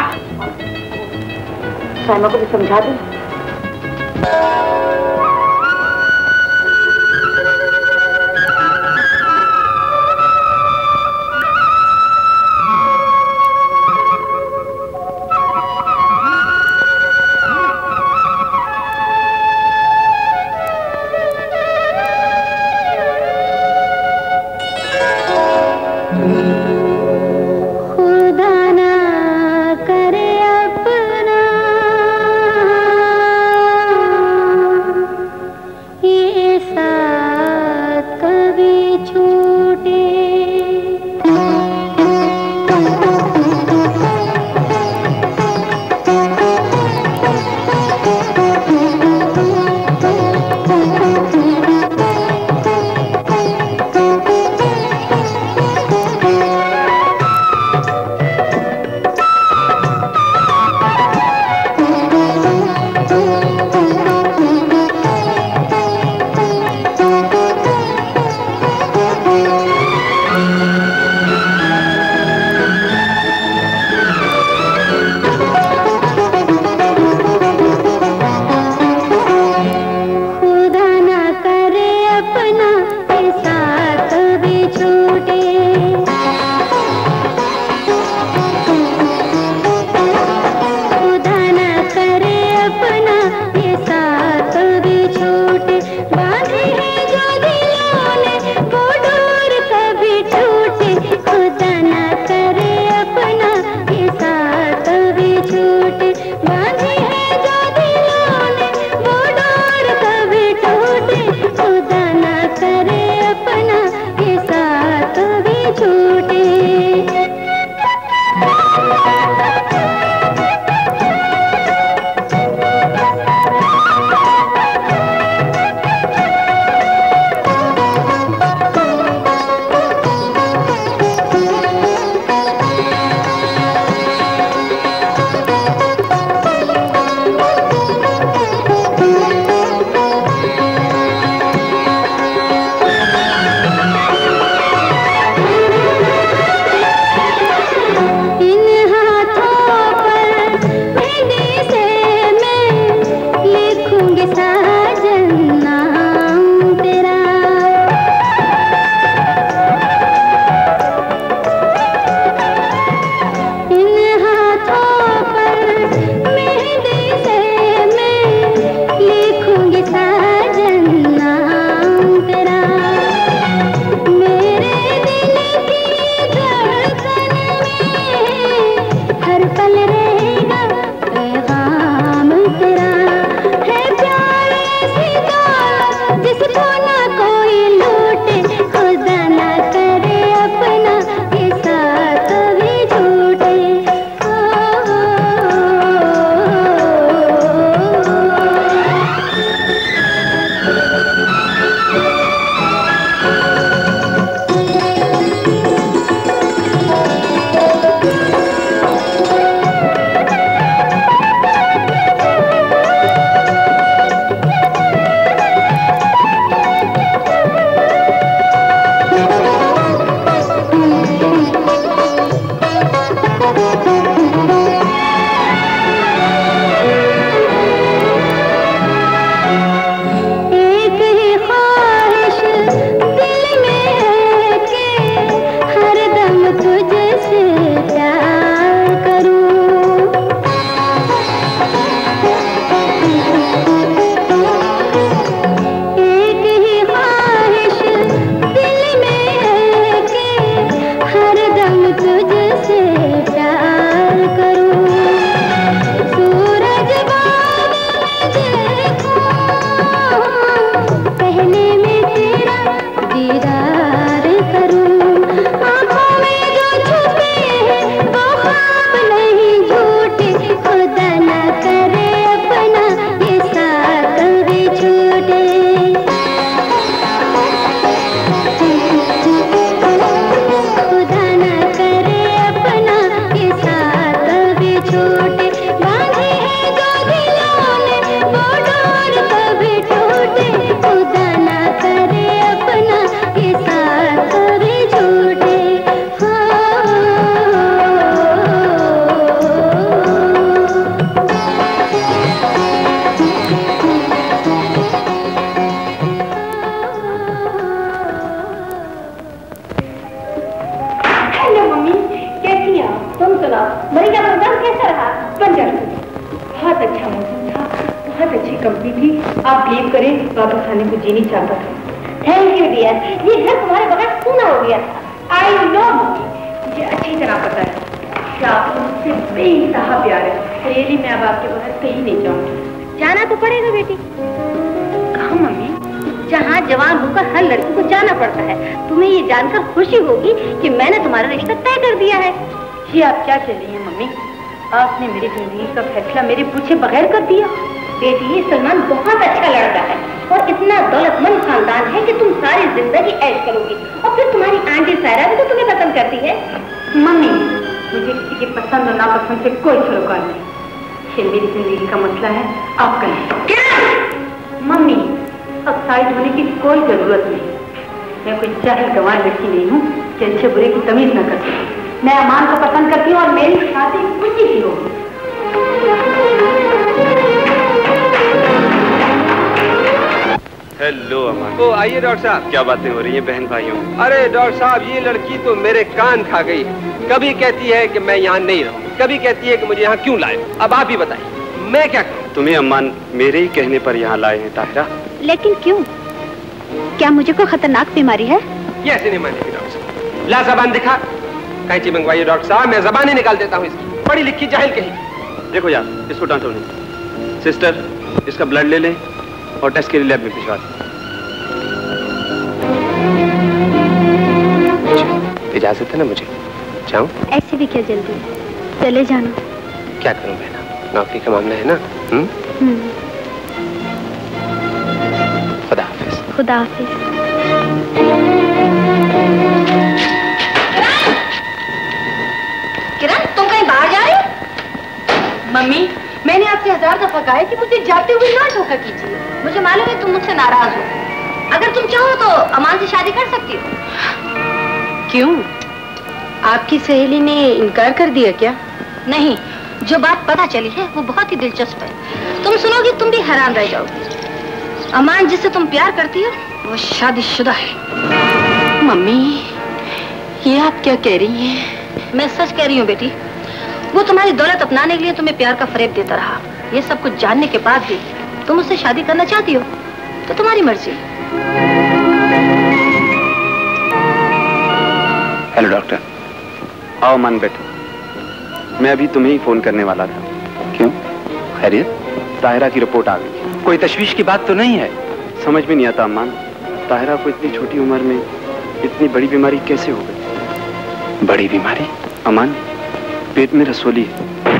साइमा को भी समझा दे। खुदा ना करे अपना मरीजा प्रोग्राम कैसा रहा? वंडरफुल, बहुत अच्छा मौसम था, बहुत अच्छी कंपनी थी। आप बिलीव करें, वापस आने को जी नहीं चाहता था। थैंक यू डियर, ये घर तुम्हारे बगैर सूना हो गया था। आई नो, मुझे अच्छी तरह पता है कि आप मुझसे बेइंतहा प्यार है। रियली मैं अब आपके बगैर कहीं नहीं जाऊंगी। जाना तो पड़ेगा बेटी। कहाँ मम्मी? जहाँ जवान होकर हर लड़की को जाना पड़ता है। तुम्हें ये जानकर खुशी होगी कि मैंने तुम्हारा रिश्ता तय कर दिया है। ये आप क्या चल रही हैं मम्मी? आपने मेरी जिंदगी का फैसला मेरे पूछे बगैर कर दिया। बेटी, ये सलमान बहुत अच्छा लड़का है और इतना दौलतमंद खानदान है कि तुम सारी जिंदगी ऐश करोगी। और फिर तुम्हारी आंटी सायरा भी तो तुम्हें पसंद करती है। मम्मी, मुझे किसी के पसंद और नापसंद से कोई सरोकार नहीं। ये मेरी जिंदगी का मसला है, आप कहें। मम्मी, अब साइड होने की कोई जरूरत नहीं। मैं कोई जाहिल गंवार लड़की नहीं हूँ कि अच्छे बुरे की तमीज न कर सकती। मैं अमान को पसंद करती हूँ और मेरी शादी खुशी की होगी। हेलो अमान। तो आइए डॉक्टर साहब। क्या बातें हो रही हैं बहन भाइयों? अरे डॉक्टर साहब, ये लड़की तो मेरे कान खा गई। कभी कहती है कि मैं यहाँ नहीं रहूँ, कभी कहती है कि मुझे यहाँ क्यों लाए। अब आप ही बताइए, मैं क्या करूँ? तुम्हें अम्मान मेरे ही कहने पर यहाँ लाए हैं ताहिरा। लेकिन क्यों? क्या मुझे कोई खतरनाक बीमारी है? ये ऐसे नहीं मानेगी डॉक्टर साहब। ला जबान दिखा। कैंची मंगवाइए डॉक्टर साहब, मैं जबान ही निकाल देता हूँ इसकी। पढ़ी लिखी जाहिल कहीं। देखो यार, इसको डांटो नहीं। सिस्टर, इसका ब्लड ले लें और टेस्ट के लिए लैब में भिजवा दें। इजाजत है ना मुझे? जाऊँ? ऐसे भी क्या जल्दी है, चले जाना। क्या करूँ बहना, नौकरी का मामला है ना। खुदा हाफिज। खुदा हाफिज। किरण, तुम कहीं बाहर जा रही हो? मम्मी, मैंने आपसे 1000 दफा कहा है कि मुझे जाते हुए ना धोखा कीजिए। मुझे मालूम है तुम मुझसे नाराज हो। अगर तुम चाहो तो अमान से शादी कर सकती हो। क्यों? आपकी सहेली ने इनकार कर दिया क्या? नहीं, जो बात पता चली है वो बहुत ही दिलचस्प है। तुम सुनोगी तुम भी हैरान रह जाओगी। अमान जिससे तुम प्यार करती हो वो शादीशुदा है। मम्मी, ये आप क्या कह रही हैं? मैं सच कह रही हूँ बेटी। वो तुम्हारी दौलत अपनाने के लिए तुम्हें प्यार का फरेब देता रहा। ये सब कुछ जानने के बाद भी तुम उससे शादी करना चाहती हो तो तुम्हारी मर्जी। Hello doctor. आओ अमान, बैठो। मैं अभी तुम्हें ही फोन करने वाला था। क्यों? खैरियत? ताहिरा की रिपोर्ट आ गई। कोई तशवीश की बात तो नहीं है? समझ में नहीं आता अमान, ताहिरा को इतनी छोटी उम्र में इतनी बड़ी बीमारी कैसे हो गई? बड़ी बीमारी? अमान, पेट में रसोली है।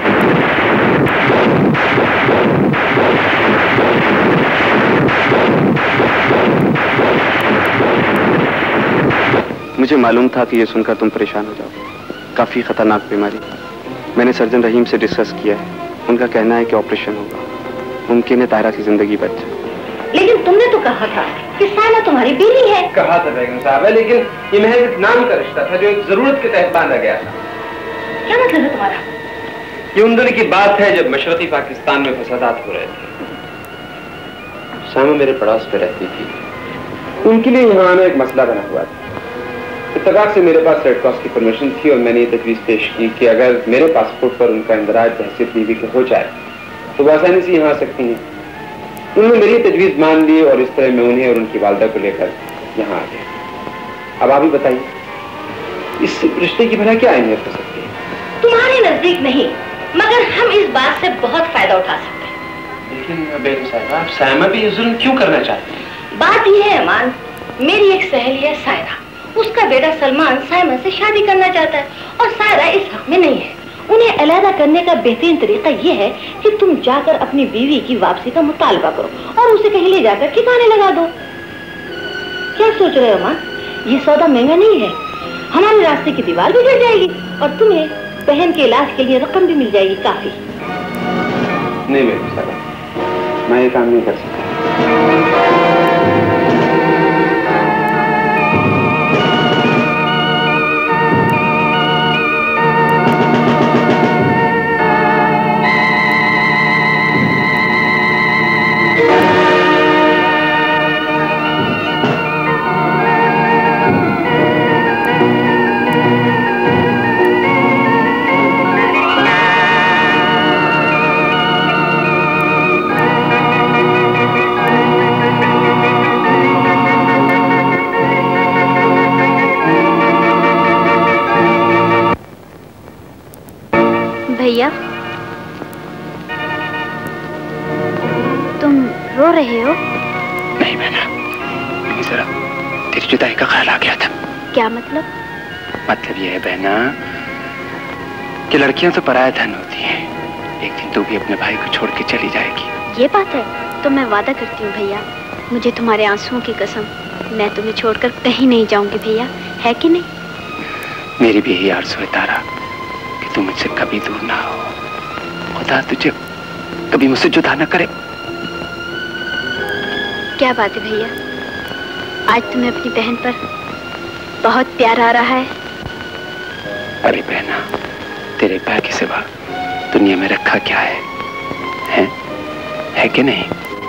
मुझे मालूम था कि ये सुनकर तुम परेशान हो जाओगे। काफी खतरनाक बीमारी। मैंने सर्जन रहीम से डिस्कस किया है। उनका कहना है कि ऑपरेशन होगा। मुमकिन है ताहिरा की जिंदगी बच जाए। लेकिन तुमने तो कहा था कि सायरा तुम्हारी बीवी है। कहा था बेगम साहब, लेकिन ये महज एक नाम का रिश्ता था जो एक जरूरत के तहत बांधा गया था। क्या मतलब है तुम्हारा? ये उन दिनों की बात है जब मशरकी पाकिस्तान में फसादात हो रहे थे। सामा मेरे पड़ोस पे रहती थी। उनके लिए यहाँ आना एक मसला बना हुआ था। इत्तफाक से मेरे पास रेड क्रॉस की परमिशन थी और मैंने ये तजवीज़ पेश की कि अगर मेरे पासपोर्ट पर उनका इंदराज बहसीत बीवी के हो जाए तो वो आसानी से यहाँ आ सकती हैं। उन्होंने मेरी तजवीज़ मान ली और इस तरह मैं उन्हें और उनकी वालदा को लेकर यहाँ आ गया। अब आप ही बताइए, इस रिश्ते की भला क्या अहमियत हो सकती है? तुम्हारे नजदीक नहीं, मगर हम इस बात से बहुत फायदा उठा सकते हैं। लेकिन बेगम साहिबा, आप सायमा भी जुल्म क्यों करना चाहती हैं? बात यह है अमान, मेरी एक सहेली है सायरा। उसका बेटा सलमान सायमा से शादी करना चाहता है और सायरा इस हक में नहीं है। उन्हें अलहदा करने का बेहतरीन तरीका यह है कि तुम जाकर अपनी बीवी की वापसी का मुतालबा करो और उसे कहीं ले जाकर ठिकाने लगा दो। क्या सोच रहे हो अमान? ये सौदा महंगा नहीं है। हमारे रास्ते की दीवार भी गिर जाएगी और तुम्हें बहन के इलाज के लिए रकम भी मिल जाएगी काफी। नहीं बेगम साहिबा, मैं ये काम नहीं कर सकता। भैया, तुम रो रहे हो? नहीं बहना, जरा तेरी जुदाई का ख्याल आ गया था। क्या मतलब? मतलब ये है बहना कि लड़कियां तो पराया धन होती हैं। एक दिन तू भी अपने भाई को छोड़ के चली जाएगी। ये बात है तो मैं वादा करती हूँ भैया, मुझे तुम्हारे आंसुओं की कसम, मैं तुम्हें छोड़कर कहीं नहीं जाऊंगी भैया, है कि नहीं? मेरी भी यही आरज़ू है तारा कि तू मुझसे कभी दूर ना हो। खुदा तुझे कभी मुझसे जुदा न करे। क्या बात है भैया, आज तुम्हें अपनी बहन पर बहुत प्यार आ रहा है। अरे बहना, तेरे प्यार के सिवा दुनिया में रखा क्या है कि नहीं?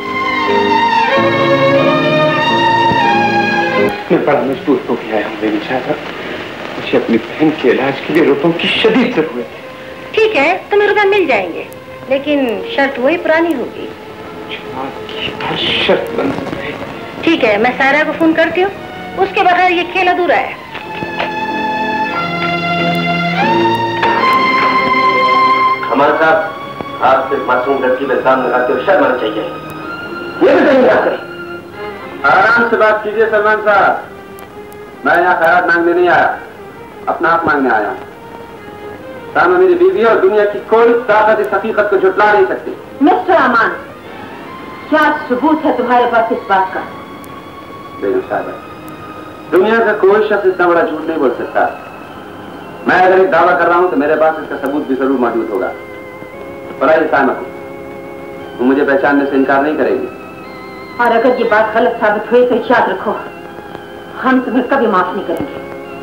मैं बड़ा मजबूर हो गया हूँ मेरी चाहता, मुझे अपनी बहन के इलाज के लिए रुपयों की शदीद जरूरत है। ठीक है, तुम्हें रुपए मिल जाएंगे, लेकिन शर्त वही पुरानी होगी। शर्त बन सकती है। ठीक है, मैं सारा को फोन करती हूँ, उसके बगैर ये खेल अधूरा है। हमारे साथ आप सिर्फ मासूम लड़की में काम लगाते हो, शर्म आना चाहिए। ये भी नहीं आते। आराम से बात कीजिए सलमान साहब, मैं यहाँ खैरात मांगने नहीं आया, अपना हक मांगने आया हूँ। सामने मेरी बीवी और दुनिया की कोई ताकत इस हकीकत को झुटला नहीं सकती। मिस्टर अमान, क्या सबूत है तुम्हारे पास इस बात का? बेगम साहब, दुनिया का कोई शख्स इतना बड़ा झूठ नहीं बोल सकता। मैं अगर एक दावा कर रहा हूं तो मेरे पास इसका सबूत भी जरूर मौजूद होगा। पर आइए साइमा, वो मुझे पहचानने से इनकार नहीं करेगी। और अगर ये बात गलत साबित हुई तो याद रखो, हम तुम्हें कभी माफ नहीं करेंगे।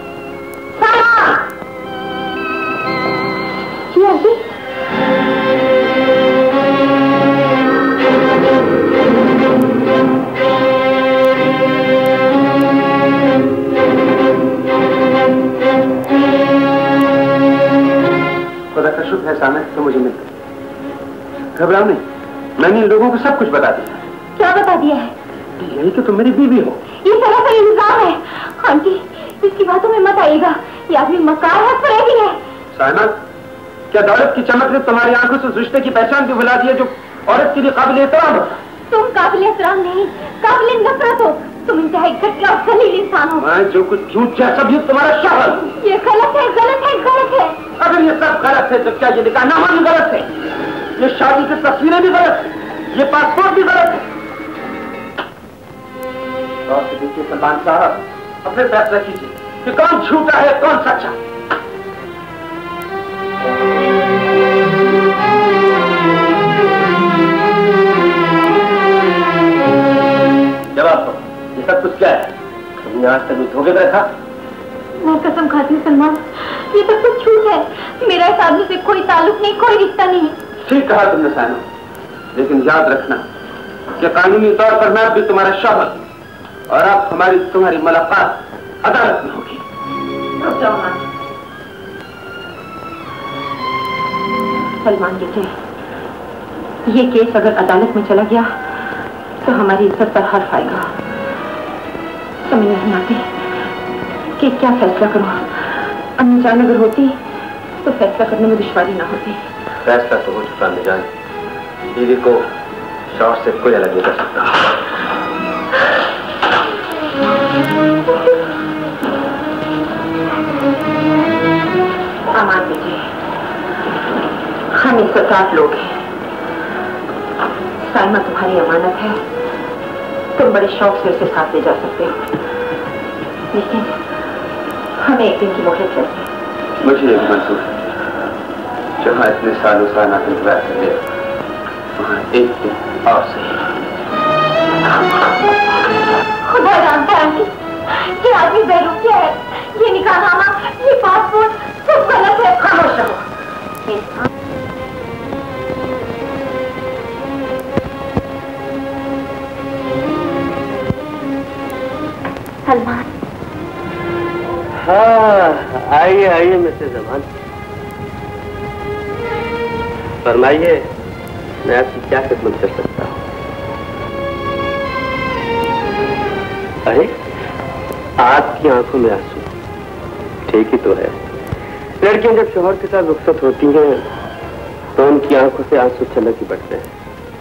खुदा का शुक्र है सामने तो मुझे मिल गई। घबराओ नहीं, मैंने इन लोगों को सब कुछ बता दिया। क्या बता दिया है? यही कि तुम मेरी बीवी हो। ये सरासर इल्जाम है। आंटी, इसकी बातों में मत आइएगा, ये आदमी मकार है, फरेबी है। साइमा, क्या दौलत की चमक ने तुम्हारी आंखों से उस रिश्ते की पहचान भी भुला दी है जो औरत के लिए काबिल एहतराम होता? तुम काबिल एहतराम नहीं, काबिल नफरत हो। तुम इंतहाई घटिया और जलील इंसान हो। मैं जो कुछ झूठ क्या सब ये तुम्हारा शहर। ये गलत है, गलत है, गलत है। अगर ये सब गलत है तो क्या ये निकाहनामा भी गलत है? ये शादी की तस्वीरें भी गलत है, ये पासपोर्ट भी गलत है। और देखिए सलमान साहब, अपने फैसला कीजिए कि कौन झूठा है कौन सच्चा। जवाब दो, ये सब कुछ क्या है? तुमने आज तक धोखे में रखा? मैं कसम खाती हूँ सलमान, ये सब कुछ झूठ है। मेरा इस आदमी से कोई ताल्लुक नहीं, कोई रिश्ता नहीं। ठीक कहा तुमने साइमा, लेकिन याद रखना कि कानूनी तौर पर मैं भी तुम्हारा शौहर और अब तुम्हारी मुलाकात अदालत में होगी। रुक जाओ मान। सलमान देखिए, ये केस अगर अदालत में चला गया तो हमारी इज्जत पर हर्फ आएगा। समझ नहीं आती कि क्या फैसला करूं। अम्मी जान अगर होती तो फैसला करने में दुश्वारी ना होती। फैसला तो हो चुका अम्मी जान, बीवी को शौहर से कोई अलग नहीं कर सकता। अमान दीजिए, हम 107 लोग हैं। साइमा तुम्हारी अमानत है, तुम बड़े शौक से उसे साथ ले जा सकते हो, लेकिन हमें एक दिन की मोहलत चाहिए। मुझे एक मंसूर है, जहाँ इतने सालों से आना इंतजार कर लिया, वहाँ एक दिन और सही। खुदा जानता है कि आदमी बेरुखिया है। ये निकाहनामा, ये पासपोर्ट सब गलत है। खामोश रहो। सलमान। हाँ, आइए आइए मिसेस अमान, फरमाइए, मैं आपकी क्या खिदमत कर सकता हूँ? अरे, आपकी आंखों में आंसू, ठीक ही तो है। लड़कियां जब शौहर के साथ रुखसत होती हैं तो उनकी आंखों से आंसू छलक ही पड़ते हैं।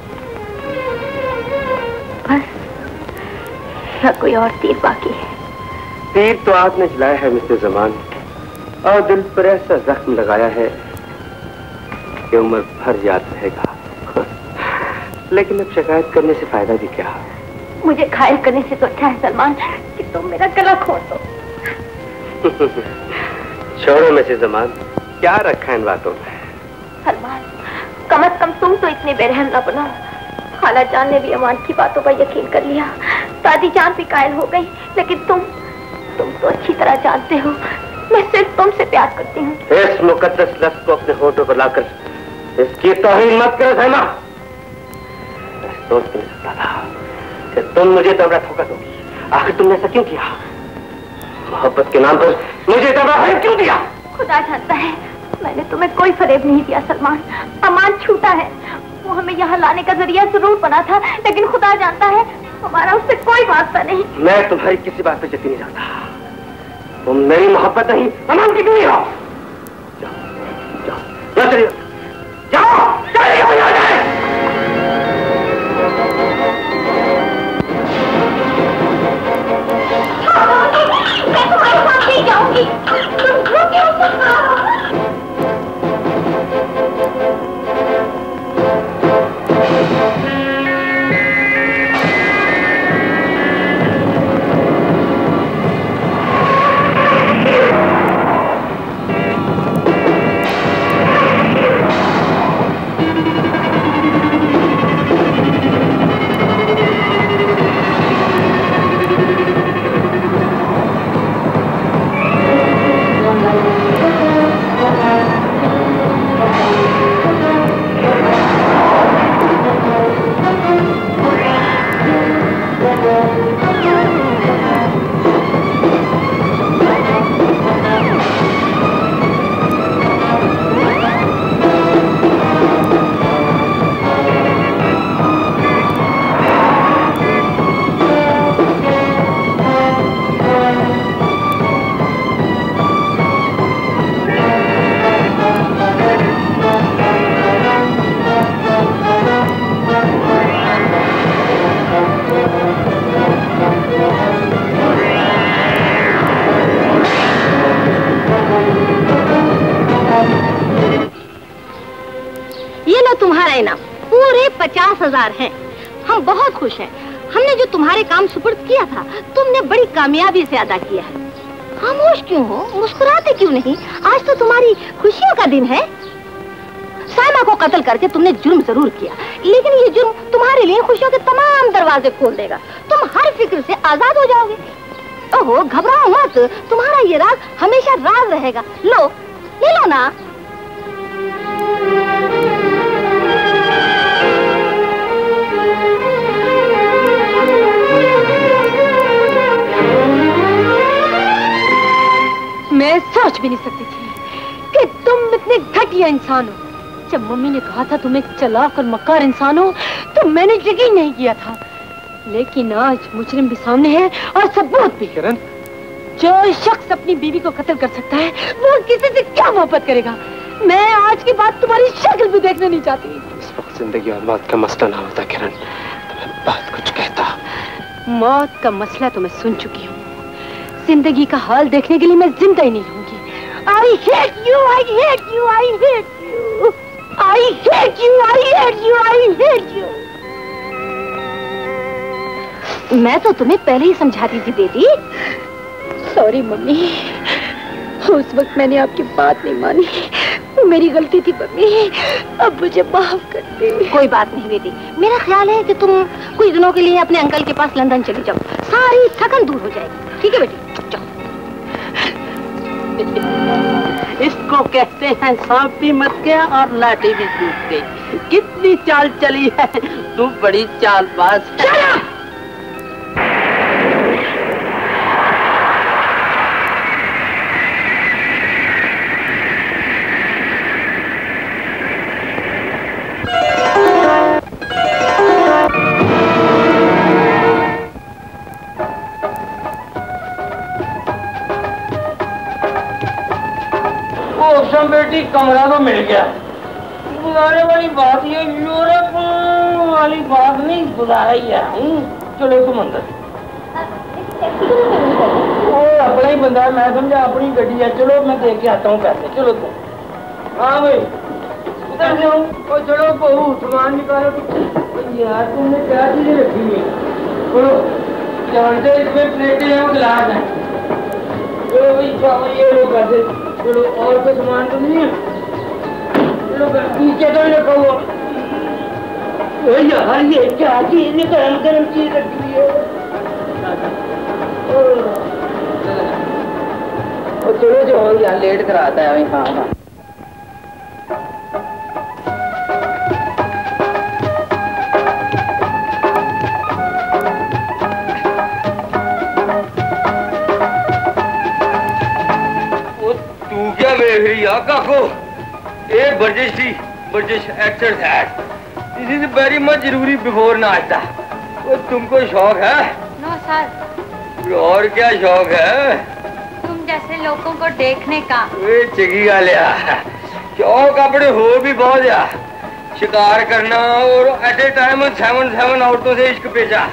बस या कोई और तीर बाकी है? तीर तो आपने चलाया है मिस्टर जमान, और दिल पर ऐसा जख्म लगाया है कि उम्र भर याद रहेगा। लेकिन अब शिकायत करने से फायदा भी क्या? मुझे घायल करने से तो अच्छा है सलमान कि तुम मेरा गला खोल दो। छोड़ो मिस्टर जमान, क्या रखा इन बातों में? सलमान, कम से कम तुम तो इतने बेरहम न बनो। खाला जान ने भी अमान की बातों पर यकीन कर लिया, दादी जान भी कायल हो गई, लेकिन तुम तो अच्छी तरह जानते हो मैं सिर्फ तुमसे प्यार करती हूँ। इस मुकद्दस लफ्ज़ को अपने होठों पर लाकर इसकी तौहीन मत करो सैमा। मैं सोच नहीं सकता था कि तुम मुझे तमरा धोखा दोगी। आखिर तुमने ऐसा क्यों किया? मोहब्बत के नाम पर मुझे तमरा क्यों दिया? खुदा जानता है, मैंने तुम्हें कोई फरेब नहीं दिया सलमान। अमान छूटा है, वो हमें यहाँ लाने का जरिया जरूर बना था, लेकिन खुदा जानता है हमारा उससे कोई वास्ता नहीं। मैं तुम्हारी किसी बात पे यकीन नहीं करता। तुम मेरी मोहब्बत नहीं, अमान की बीवी हो। जाओ जाओ जाओ, चलिए जाओ, चलिए। मैं तुम्हारे साथ नहीं जाऊंगी। तुम क्यों पूरे 50,000 हैं। हम बहुत खुश हैं। हमने जो तुम्हारे काम सुपुर्द किया था, तुमने बड़ी कामयाबी से अदा किया है। खामोश क्यों हो? मुस्कुराते क्यों नहीं? आज तो तुम्हारी खुशियों का दिन है। साइमा को कत्ल करके तुमने जुर्म जरूर किया, लेकिन ये जुर्म तुम्हारे लिए खुशियों के तमाम दरवाजे खोल देगा। तुम हर फिक्र से आजाद हो जाओगे। ओहो, घबराओ मत, तुम्हारा ये राज हमेशा राज रहेगा। लो, ले लो ना। मैं सोच भी नहीं सकती थी कि तुम इतने घटिया इंसान हो। जब मम्मी ने कहा था तुम एक चालाक और मक्कार इंसान हो, तो मैंने यकीन नहीं किया था। लेकिन आज मुजरिम भी सामने है और सबूत भी। किरण, जो शख्स अपनी बीवी को कत्ल कर सकता है, वो किसी से क्या मोहब्बत करेगा? मैं आज के बाद तुम्हारी शक्ल भी देखना नहीं चाहती। इस वक्त जिंदगी और मौत का मसला ना होता किरण, तो मैं बात कुछ कहता। मौत का मसला तो मैं सुन चुकी हूँ। जिंदगी का हाल देखने के लिए मैं जिंदा ही नहीं रहूंगी। I hate you, I hate you, I hate you, I hate you, I hate you, I hate you। मैं तो तुम्हें पहले ही समझाती थी बेटी। सॉरी मम्मी, उस वक्त मैंने आपकी बात नहीं मानी। मेरी गलती थी मम्मी, अब मुझे माफ कर दे। कोई बात नहीं बेटी, मेरा ख्याल है कि तुम कुछ दिनों के लिए अपने अंकल के पास लंदन चली जाओ, सारी थकन दूर हो जाएगी। ठीक है बेटी, जाओ। इसको कहते हैं सांप भी मत गया और लाठी भी टूट गई। कितनी चाल चली है, तू बड़ी चालबाज है। बेटी कमरा तो मिल गया, बुलाने वाली बात ये यूरोप वाली बात नहीं, बुलाया ही है। चलो तुम अंदर। अपना ही बंदा है, मैं समझा अपनी गड्डी है। चलो मैं दे के आता हूँ पैसे। चलो तुम। हाँ भाई उधर से हूँ। चलो बहू सामान निकालो। यार तुमने क्या चीजें रखी है? बोलो जानते इसमें प्लेटें हैं और गिलास हैं। चलो भाई चावल ये लोग पैसे। चलो और कोई सामान तो नहीं है? चलो पीछे तो नहीं रखा हुआ। यार ये क्या चीज है? गरम गरम चीज रखी हुई है। चलो जाओ यार, लेट कराता है। हाँ हाँ काको, ये वर्जिश थी, वर्जिश exercise. This is very much जरूरी बिफोर नाश्ता। वो तुमको शौक है? No sir. और क्या शौक है? तुम जैसे लोगों को देखने का। वे चिगी गालिया, शौक अपने हो भी बहुत है। शिकार करना और एट ए टाइम 7 औरतों से इश्क पेचा।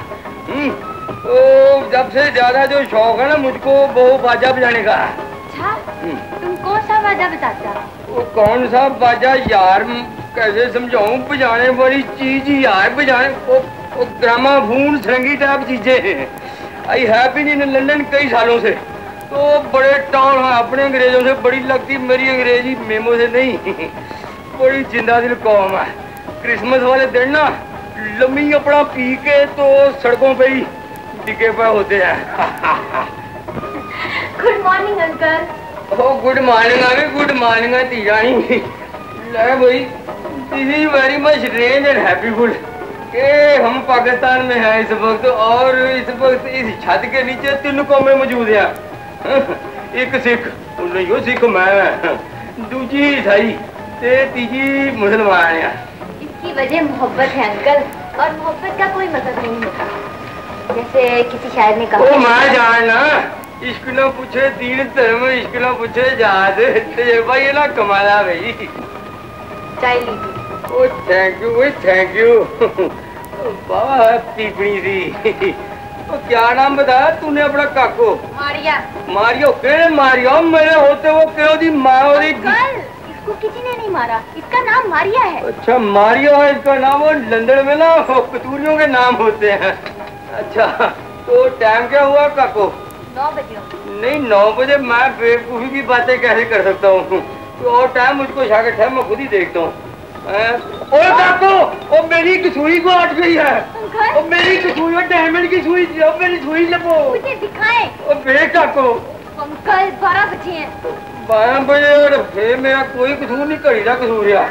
तो जब से ज्यादा जो शौक है ना मुझको वो बाजा बजाने का। अच्छा, तुम कौन सा बाजा बजाता? वो कौन सा बाजा यार, कैसे समझाऊं? बजाने वाली चीज ही यार, बजाने वो ग्रामाफोन सरंगी टाइप चीजें हैं। I have been in London कई सालों से, तो बड़े टाउन है अपने अंग्रेजों से बड़ी लगती। मेरी अंग्रेजी मेमो से नहीं, बड़ी जिंदा दिल कौम है। क्रिसमस वाले दिन ना लम्मी अपना पी के तो सड़कों पे ही टिके पे होते हैं। Good morning uncle. Oh good morning आगे, गुड मॉर्निंग तीजानी। ले भाई, this is very much range and happyful कि हम पाकिस्तान में हैं इस वक्त, और इस वक्त इस छत के नीचे 3 कौमें मौजूद हैं। एक सिख, नहीं सिख मैं, दूजी ईसाई, तीजी मुसलमान है। इसकी वजह मोहब्बत है अंकल, और मोहब्बत का कोई मतलब नहीं होता। जैसे किसी शायर ने कहा, ओ मैं जानना, इश्क ना पूछे दीन धर्म, इश्क ना पूछे जात। भाई ये ना कमाला भाई। चाय लीजिए। Oh thank you, oh thank you. बाबा पीपनी सी। तो क्या नाम बताया तूने अपना काको? मारिया। मारियो? केड़े मारियो? मेरे होते वो क्यों दी माँ और इसको किसी ने नहीं मारा, इसका नाम मारिया है। अच्छा मारियो है इसका नाम। वो लंदन में ना कतूरियों के नाम होते हैं। अच्छा तो टाइम क्या हुआ काको? 9 बजे। नहीं 9 बजे मैं बेवकूफी की बातें कैसे कर सकता हूँ? तो और टाइम मुझको शागिर्द है, मैं खुद ही देखता हूँ। ओए काको, ओ मेरी सुई को अट गई है। ओ मेरी सुई, डायमंड की सुई, मेरी सुई लपो। मुझे दिखाएं। ओ बेटा को अंकल 12 बजे हैं। 12 बजे और फिर मेरा कोई कसूर नहीं, घड़ी का कसूर है।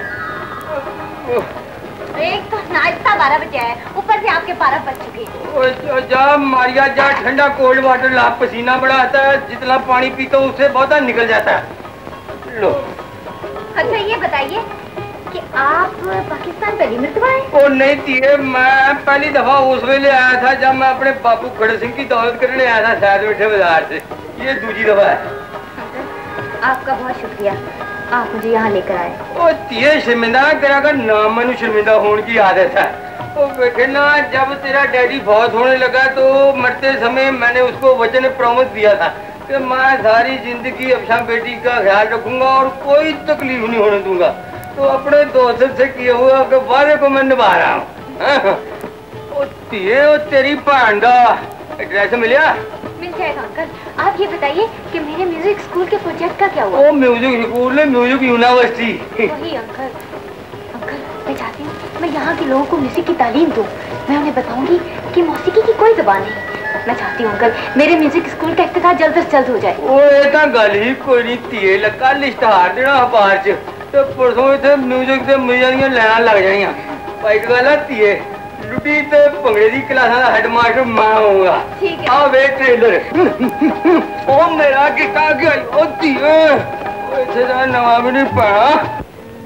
एक तो नाश्ता 12 बजे है, ऊपर से आपके 12 बज चुके। जा मारिया जा, ठंडा कोल्ड वाटर ला, पसीना बड़ा आता है, जितना पानी पीता हूँ उससे बहुत निकल जाता है। लो। अच्छा ये बताइए कि आप पाकिस्तान पहली मर्तबा आए? ओ नहीं तीए, मैं पहली दफा उस वेले आया था जब मैं अपने बापू खड़े सिंह की दौलत करने आया था शायद बैठे बाजार से। ये दूसरी दफा है। आपका बहुत शुक्रिया, आप मुझे यहाँ लेकर आए। ओ तीए शर्मिंदा तेरा का नाम मैंने शर्मिंदा होने की आदत है। ओ बेटे ना, जब तेरा डैडी बहुत होने लगा तो मरते समय मैंने उसको वचन प्रॉमिस दिया था कि मैं सारी जिंदगी अपना बेटी का ख्याल रखूंगा और कोई तकलीफ नहीं होने दूंगा। तो अपने दोस्त से किया हुआ कि वादे को मैं निभा रहा हूँ। तेरी भैन का एड्रेस मिला? मिल जाएगा अंकल। आप ये बताइए कि मेरे म्यूजिक स्कूल के प्रोजेक्ट का क्या हुआ? ओ म्यूजिक स्कूल ने म्यूजिक यूनिवर्सिटी। वही अंकल। अंकल मैं चाहती हूँ मैं यहाँ के लोगों को म्यूजिक की तालीम दूँ। मैं उन्हें बताऊंगी कि मौसीकी की कोई जुबान नहीं। मैं चाहती हूँ अंकल मेरे म्यूजिक स्कूल का इफ्तिताह जल्द से जल्द हो जाए। ओ ये तो गल ही कोई नहीं तीए, लगा इश्तहार देना अखबार च तो परसों इतने म्यूजिक के मजा दियां लैन लग जानियां। भाई गल है लुटी ते भंगड़े दी क्लासां दा हेडमास्टर मैं होऊंगा। ठीक है। आ वे ट्रेलर। ओ मेरा गिटा गया। ओ तीए इत्थे दा नवा भी नहीं पाया।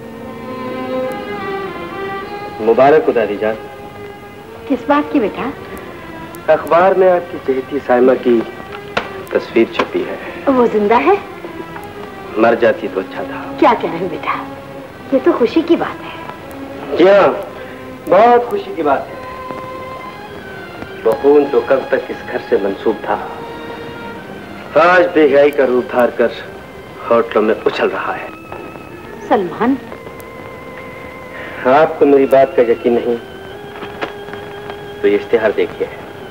मुबारक हो दादी जान। किस बात की बेटा? अखबार में आपकी चहेती साइमा की तस्वीर छपी है। वो जिंदा है? मर जाती तो अच्छा था। क्या कह रहे हैं बेटा, ये तो खुशी की बात है। जी हाँ, बहुत खुशी की बात है। वो खून जो कब तक इस घर से मंसूब था, आज बेहयाई का रूप धार कर होटलों में उछल रहा है। सलमान, आपको मेरी बात का यकीन नहीं तो ये इश्तिहार देखिए।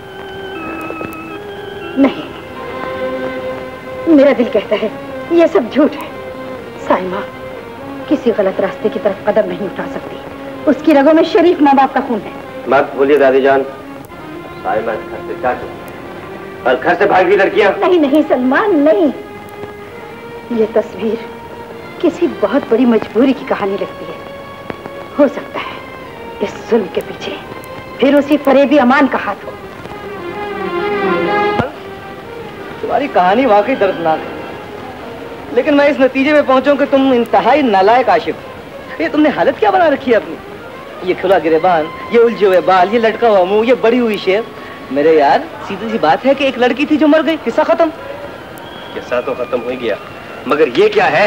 नहीं, मेरा दिल कहता है ये सब झूठ है। साइमा किसी गलत रास्ते की तरफ कदम नहीं उठा सकती। उसकी रगों में शरीफ माँ बाप का खून है। मत भूलिए दादी जान, साइमा घर से जा चुकी और घर से भाग गई लड़कियां। नहीं नहीं सलमान, नहीं। ये तस्वीर किसी बहुत बड़ी मजबूरी की कहानी लगती है। हो सकता है इस जुल्म के पीछे फिर उसी फरेबी अमान का हाथ हो। तुम्हारी कहानी वाकई दर्दनाक है, लेकिन मैं इस नतीजे में पहुंचूं कि तुम इंतहाई नालायक आशिक हो। ये तुमने हालत क्या बना रखी है अपनी? ये खुला गिरेबान, ये उलझे हुए बाल, ये लटका हुआ मुंह, ये बड़ी हुई शेर। मेरे यार, सीधी सी बात है कि एक लड़की थी जो मर गई, किस्सा खत्म। किस्सा तो खत्म हो गया, मगर ये क्या है?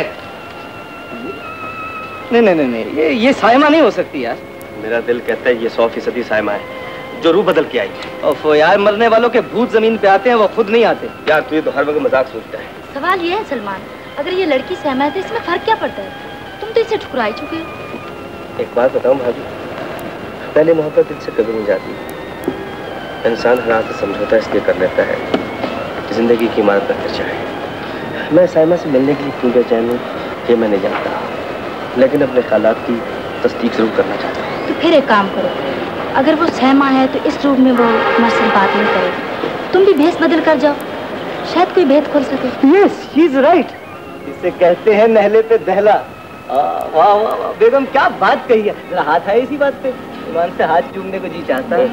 नहीं नहीं नहीं नहीं, ये साइमा नहीं हो सकती यार। मेरा दिल कहता है ये 100% साइमा है जो रूह बदल के आई है। ओफो यार, मरने वालों के भूत जमीन पे आते हैं, वो खुद नहीं आते। यार तू ये तो हर वक्त मजाक सोचता है। सवाल ये है सलमान, अगर ये लड़की सहमा है तो इसमें फर्क क्या पड़ता है? तुम तो इसे ठुकरा ही चुके हो। एक बात बताऊं भाभी, पहले मोहब्बत दिल से कभी नहीं जाती। इंसान हर हाथ से समझौता इसलिए कर लेता है कि जिंदगी की इमारत पर खर्चा है। मैं साइमा से मिलने के लिए क्यों बेचैन हूं ये मैं नहीं जानता, लेकिन अपने ख्यालात की तस्दीक जरूर करना चाहता हूँ। तो फिर एक काम करो, अगर वो सहमा है तो इस रूप में वो तुम्हारे साथ बात नहीं करेगी। तुम भी भेस बदल कर जाओ, शायद कोई भेद खोल सके। Yes, she is right. इसे कहते हैं नहले पे दहला। वाह वाह वाह बेगम, क्या बात कही है। जरा हाथ है इसी बात पे, ईमान से हाथ चूमने को जी चाहता है।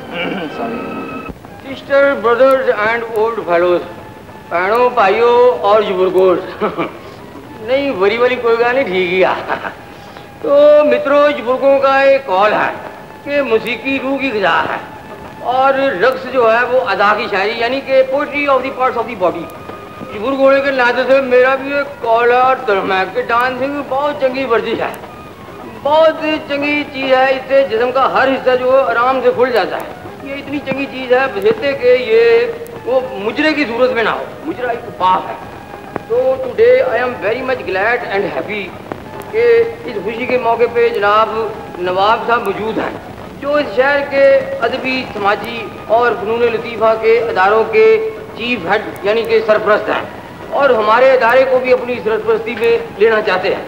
Sister, brothers and old fellows, बहनों, भाइयों और बुजुर्गों। नहीं, बड़ी बड़ी कोई गाने ठीक ही आ। तो मित्रों, बुजुर्गों का एक कॉल है कि मौसीकी रूह की ग़िज़ा है और रक्स जो है वो अदा की शायरी, यानी कि poetry of the parts of the body. बुजुर्ग होने के नाते से मेरा भी एक कॉल है और तरफ है कि डांसिंग बहुत चंगी वर्जिश है, बहुत चंगी चीज़ है। इससे जिस्म का हर हिस्सा जो है आराम से खुल जाता है। ये इतनी चंगी चीज़ है बशर्ते कि ये वो मुजरे की सूरत में ना हो। मुजरा एक पाप है। तो today I am very much glad and happy कि इस खुशी के मौके पे जनाब नवाब साहब मौजूद हैं, जो इस शहर के अदबी, समाजी और फ़नून लतीफ़ा के अदारों के चीफ हेड यानी कि सरपरस्त हैं और हमारे अदारे को भी अपनी सरपरस्ती में लेना चाहते हैं।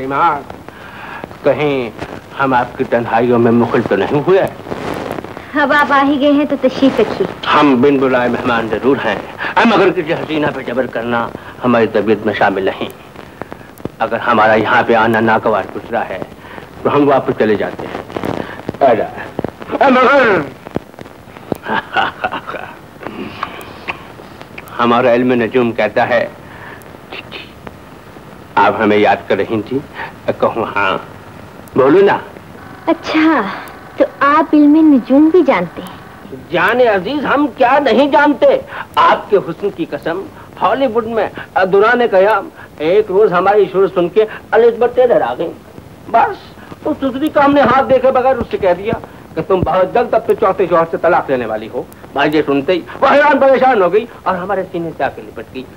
तालीमात, कहीं हम आपकी तन्हाइयों में मुखल तो नहीं हुए? अब आप आ ही गए हैं तो तशरीफ रखिए। हम बिन बुलाए मेहमान जरूर हैं, मगर किसी हसीना पे जबर करना हमारी तबीयत में शामिल नहीं। अगर हमारा यहाँ पे आना नागवार गुजरा है तो हम वापस चले जाते हैं। मगर हमारा इल्म नजूम कहता है आप हमें याद कर रही थी। कहूँ हाँ, बोलो ना। अच्छा, तो आप इल्म नजूम भी जानते हैं? जाने अजीज, हम क्या नहीं जानते। आपके हुस्न की कसम, हॉलीवुड में दुराने कयाम एक रोज हमारी शुरू सुन के एलिज़ाबेथ टेलर आ गई। बस उस दूसरी का हमने हाथ देखे बगैर उससे कह दिया कि तुम बहुत जल्द अब तो चौथे शौहर से तलाक लेने वाली हो। भाई ये सुनते ही वो हैरान परेशान हो गई और हमारे सीने से आके लिपट गई।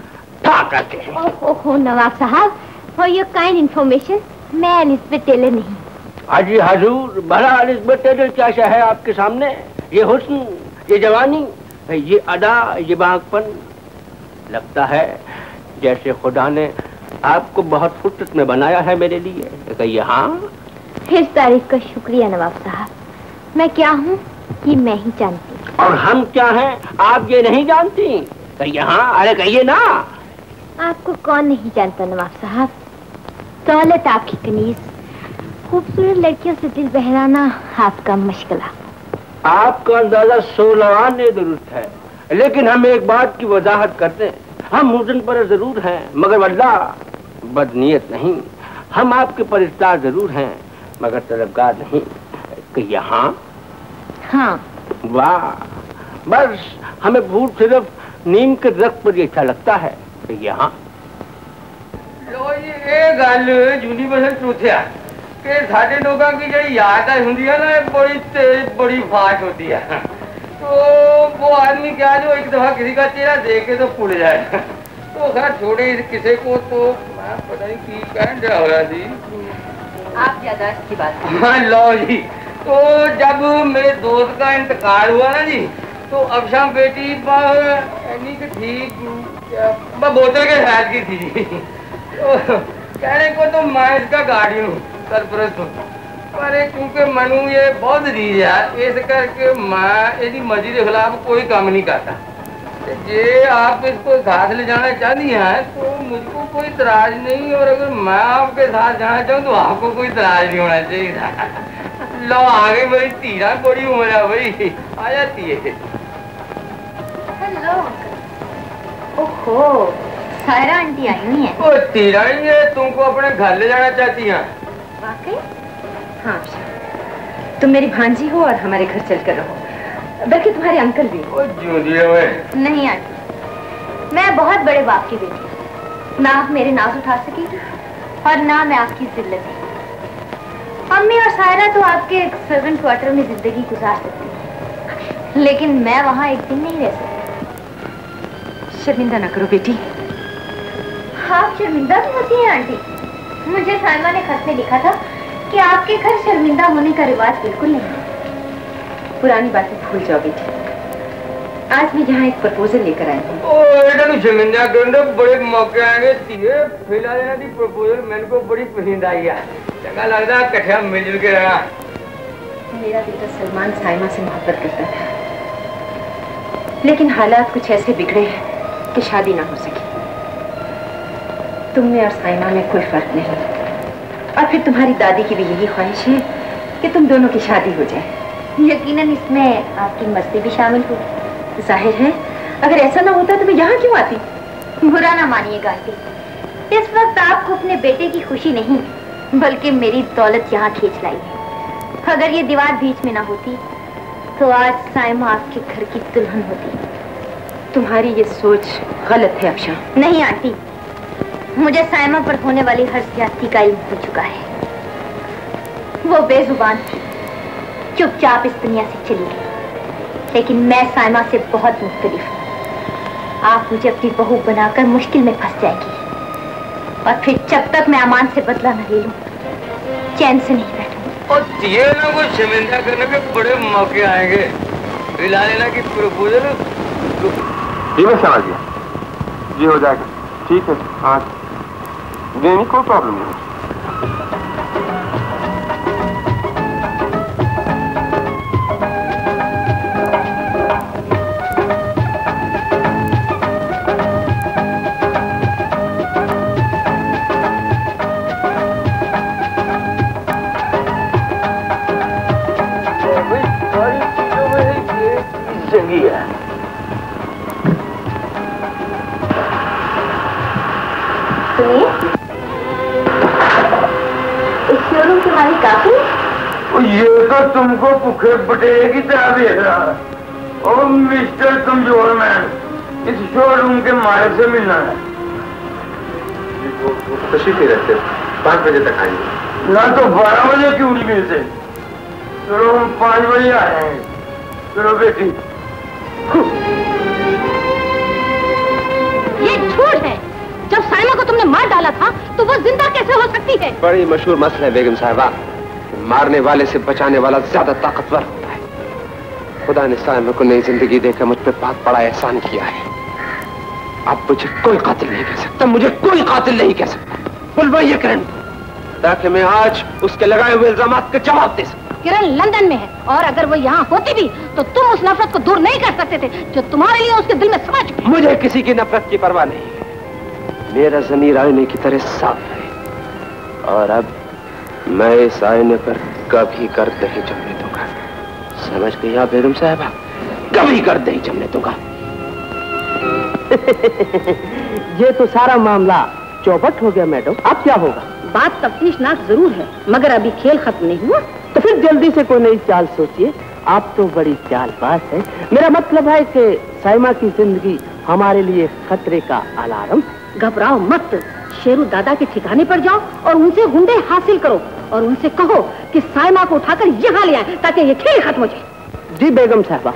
ओहो नवाब साहब, फॉर योर काइंड इंफॉर्मेशन, मैं एलिज़ाबेथ टेलर नहीं। हाजी हजूर, भला एलिज़ाबेथ टेलर क्या शय है आपके सामने? ये हुस्न, ये जवानी, ये अदा, ये बागपन, लगता है जैसे खुदा ने आपको बहुत फुर्सत में बनाया है मेरे लिए। कहिए हाँ। इस तारीफ का शुक्रिया नवाब साहब। मैं क्या हूँ ये मैं ही जानती हूँ। और हम क्या हैं आप ये नहीं जानती? कहिए हाँ। अरे कहिए ना। आपको कौन नहीं जानता नवाब साहब। दौलत आपकी कनीज, खूबसूरत लड़कियों से दिल बहलाना आपका मशगला। आपका अंदाजा 16 दुरुस्त है, लेकिन हम एक बात की वजाहत करते हैं। हम मुजन पर जरूर हैं मगर वल्लाह बदनीयत नहीं। हम आपके परिस्तार जरूर हैं मगर तलबगार नहीं। कहिए हाँ। हाँ। वाह, बस हमें भूत सिर्फ नीम के दरख्त पर अच्छा लगता है। कहिए हाँ। लो ये गल जूनी बसन चूथिया कि साढ़े लोगों की जो याद होती है ना, बड़ी तेज बड़ी फास्ट होती है। तो वो आदमी क्या जो एक दफा किसी का चेहरा देख के तो फूल जाए। तो खैर छोड़े इस किसे को, तो मैं पता नहीं की कहन रहा हो रहा थी। आप यादाश्त की बात। हाँ लो जी, तो जब मेरे दोस्त का इंतकाल हुआ ना जी, तो अफशा बेटी ठीक बोतल के साथ की थी जी। तो कहने को तो मैं इसका गार्डियन हूँ, सरपरस्त हूँ, पर क्योंकि मनु ये बहुत रीज है, इस करके मैं इसकी मर्जी के खिलाफ कोई काम नहीं करता। जे आप इसको साथ ले जाना चाहती हैं तो मुझको कोई इतराज नहीं, और अगर मैं आपके साथ जाना चाहूँ तो आपको कोई इतराज नहीं होना चाहिए। लो आगे मेरी तीरा बड़ी उम्र है भाई, आ जाती है। हेलो। ओहो, सायरा आंटी आई हुई हैं। ओ तीरा ही है, तुमको अपने घर ले जाना चाहती हैं? वाकई? हाँ, तुम मेरी भांजी हो और हमारे घर चलकर रहो, बल्कि तुम्हारे अंकल भी। नहीं आंटी, मैं बहुत बड़े बाप की बेटी हूँ। ना आप मेरे नाज उठा सकेगी और ना मैं आपकी जिल्लत। अम्मी और सायरा तो आपके सर्वेंट क्वार्टर में जिंदगी गुजार सकती है, लेकिन मैं वहाँ एक दिन नहीं रह सकती। शर्मिंदा ना करो बेटी। आप शर्मिंदा भी होती हैं आंटी? मुझे साइमा ने खत में लिखा था कि आपके घर शर्मिंदा होने का रिवाज बिल्कुल नहीं। पुरानी बातें भूल जाओ बेटी। आज मैं यहाँ एक प्रपोजल लेकर आई हूँ। शर्मिंदा करने बड़े मौके आएंगे। फिलहाल प्रपोजल मेरे को बड़ी पसंद आई है। चंगा लगता है कठिया मिलजुल के रहना। मेरा बेटा सलमान साइमा से मोहब्बत करता था, लेकिन हालात कुछ ऐसे बिगड़े हैं कि शादी ना हो सकी। तुम में और साइमा में कोई फर्क नहीं, और फिर तुम्हारी दादी की भी यही ख्वाहिश है कि तुम दोनों की शादी हो जाए। यकीनन इसमें आपकी मस्ती भी शामिल हो। जाहिर है, अगर ऐसा ना होता तो मैं यहाँ क्यों आती? बुरा ना मानिएगा आंटी, इस वक्त आपको अपने बेटे की खुशी नहीं बल्कि मेरी दौलत यहाँ खींच लाई है। अगर ये दीवार बीच में ना होती तो आज साइमा आपके घर की दुल्हन होती। तुम्हारी ये सोच गलत है अफशा। नहीं आंटी, मुझे साइमा पर होने वाली हर ज्यादती का इल्म हो चुका है। वो बेजुबान थी, चुपचाप इस दुनिया से चली गई, लेकिन मैं साइमा से बहुत मुख्तलिफ हूँ। आप मुझे अपनी बहू बनाकर मुश्किल में फंस जाएगी, और फिर जब तक मैं अमान से बदला न ले लूं, चैन से नहीं बैठूंगी। और ये ना कोई शर्मिंदा करने के बड़े मौके आएंगे। हिला लेना की प्रपोजल जी मैं समझ गया, जी हो जाएगा। ठीक है, हाँ नहीं कोई प्रॉब्लम नहीं। तुमको भूखे बटेरे की तरह देख रहा है। ओ मिस्टर कमजोर मैन, इस शोरूम के मालिक से मिलना है। तशरीफ नहीं रखते, 5 बजे तक आएंगे। ना तो 12 बजे क्यों नहीं मिलते? चलो हम 5 बजे आ जाएंगे। चलो बेटी। ये झूठ है। जब साइमा को तुमने मार डाला था तो वो जिंदा कैसे हो सकती है? बड़ी मशहूर मसला है बेगम साहिबा, मारने वाले से बचाने वाला ज्यादा ताकतवर होता है। खुदा ने साइमा को नई जिंदगी देकर मुझ पर बहुत बड़ा एहसान किया है। अब मुझे कोई कातिल नहीं कह सकता, मुझे कोई कातिल नहीं कह सकता। बुलवाइए किरण, ताकि मैं आज उसके लगाए हुए इल्जामात का जवाब दे सकूं। किरण लंदन में है और अगर वो यहाँ होती भी तो तुम उस नफरत को दूर नहीं कर सकते थे जो तुम्हारे लिए उसके दिल में समा चुकी है। मुझे किसी की नफरत की परवाह नहीं है। मेरा ज़मीर आईने की तरह साफ है और अब मैं इस आईने पर कभी गर्द नहीं जमने दूंगा। समझ गई आप बेगम साहिबा? कभी गर्द नहीं जमने दूंगा। ये तो सारा मामला चौपट हो गया मैडम, अब क्या होगा? बात तफ्तीशनाक जरूर है मगर अभी खेल खत्म नहीं हुआ। तो फिर जल्दी से कोई नई चाल सोचिए। आप तो बड़ी चालबाज है। मेरा मतलब है कि साइमा की जिंदगी हमारे लिए खतरे का अलार्म। घबराओ मत, शेरू दादा के ठिकाने पर जाओ और उनसे गुंडे हासिल करो और उनसे कहो कि साइमा को उठाकर यहाँ ले आए ताकि ये खेल खत्म हो जाए। जी बेगम साहबा।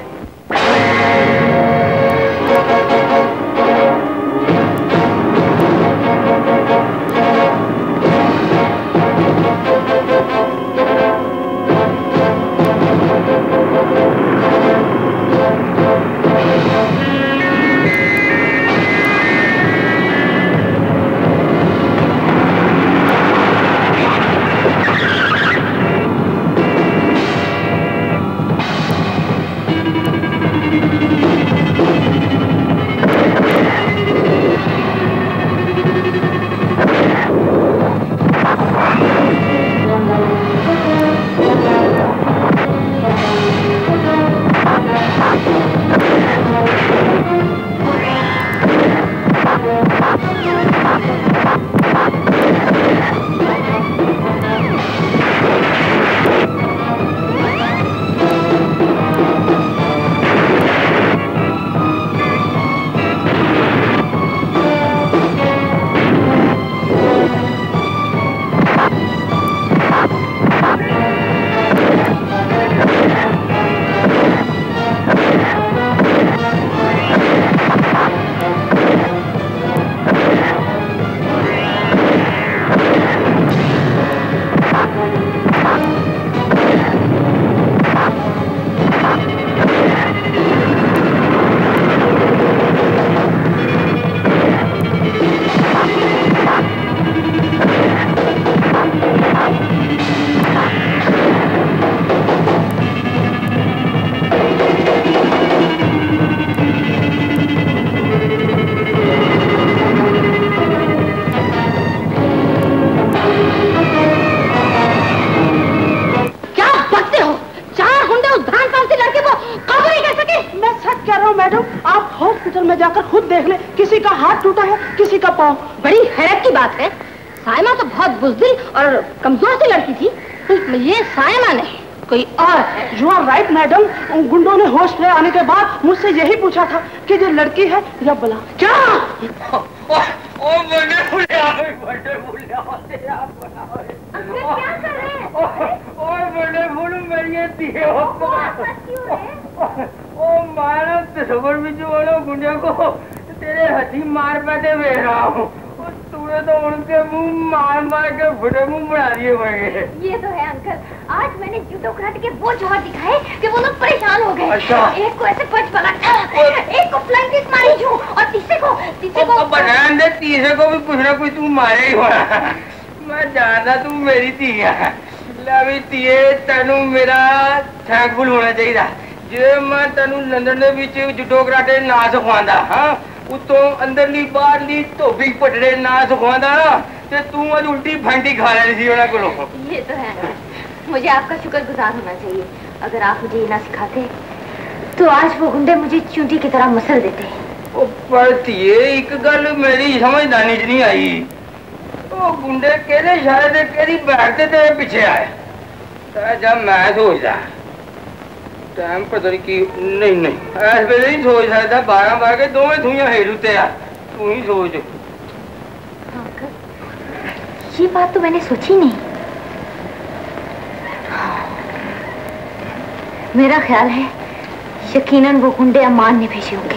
बड़ी हैरत की बात है, साइमा तो बहुत बुज़दिल और कमजोर सी लड़की थी। ये साइमा नहीं कोई और है। You are right madam. गुंडों ने होश में आने के बाद मुझसे यही पूछा था कि ये लड़की है या बला। क्या? तेरे हथी मार पाते बेच रहा हूँ, तूने तो उनके मुंह मार मार के फटे मुंह बना दिए बड़े। ये तो है अंकल, आज मैंने जूतों काट के वो जोहर दिखाए कि वो लोग परेशान हो गए। अच्छा। एक को ऐसे पंच पलटा, एक को फ्लाइंग किक मारी जो और तीसरे को बहन दे, तीसरे को भी कुछ ना कुछ तू मारे ही होना। मैं जानता तू मेरी धी है भी धीए तेनू मेरा थैंकफुल होना चाहिए जे मैं तेनू लंदन दे विच जुडो कराटे ना सिखांदा हाँ उतों अंदरली बाहरली धोबी पटड़े ना सिखांदा ना ते तू आज उल्टी फंटी खा लेनी थी उन्हें कोलों। ये तो है ना, मुझे आपका शुक्रगुजार होना चाहिए। अगर आप मुझे ये ना सिखाते तो आज वो गुंडे मुझे चूंटी की तरह मसल देते। ओ पर धीए एक गल मेरी समझदानी च नहीं आई, ओ गुंडे केड़े इशारे ते केड़ी बैठते तेरे पीछे आए जब मैं सोचदा टाइम पता नहीं की नहीं नहीं इस वेले नहीं सोच सकता 12 बार के दोवें थूइयां हेठ उत्ते आ तू ही सोच। ये बात तो मैंने सोची नहीं। मेरा ख्याल है यकीनन वो गुंडे अम्मान ने भेजे होंगे।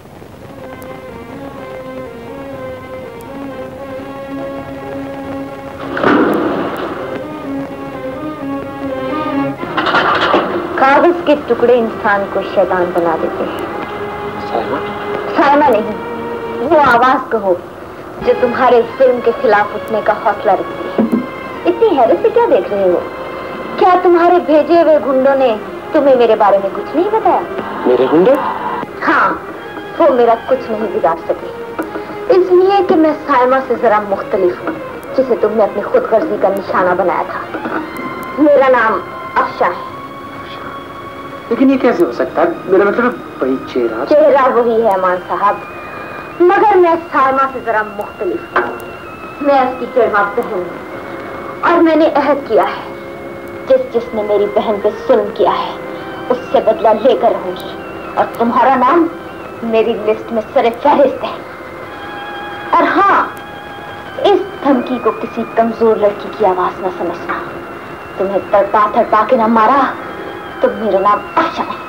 कागज के टुकड़े इंसान को शैतान बना देते हैं। साइमा नहीं, वो आवाज कहो जो तुम्हारे जुल्म के खिलाफ उठने का हौसला रखती है। इतनी हैरत से क्या देख रहे हो? क्या तुम्हारे भेजे हुए गुंडों ने तुम्हें मेरे बारे में कुछ नहीं बताया? मेरे गुंडे? हाँ, वो मेरा कुछ नहीं बिगाड़ सके, इसलिए कि मैं साइमा से जरा मुख्तलिफ हूँ, जिसे तुमने अपनी खुदगर्जी का निशाना बनाया था। मेरा नाम अफशा है। लेकिन ये कैसे हो सकता है? मेरा मतलब वही चेहरा वही है अमान साहब, मगर मैं साइमा से जरा मुख्तलिफ हूँ। मैं उसकी टेढ़ा बहन हूँ और मैंने अहद किया है जिसने मेरी बहन पे जुल्म किया है उससे बदला लेकर रहूंगी। और तुम्हारा नाम मेरी लिस्ट में सरे फहरिस्त है। और हाँ, इस धमकी को किसी कमजोर लड़की की आवाज न समझना। तुम्हें तड़पा तड़पा के न मारा तो मेरा नाम अफशा है।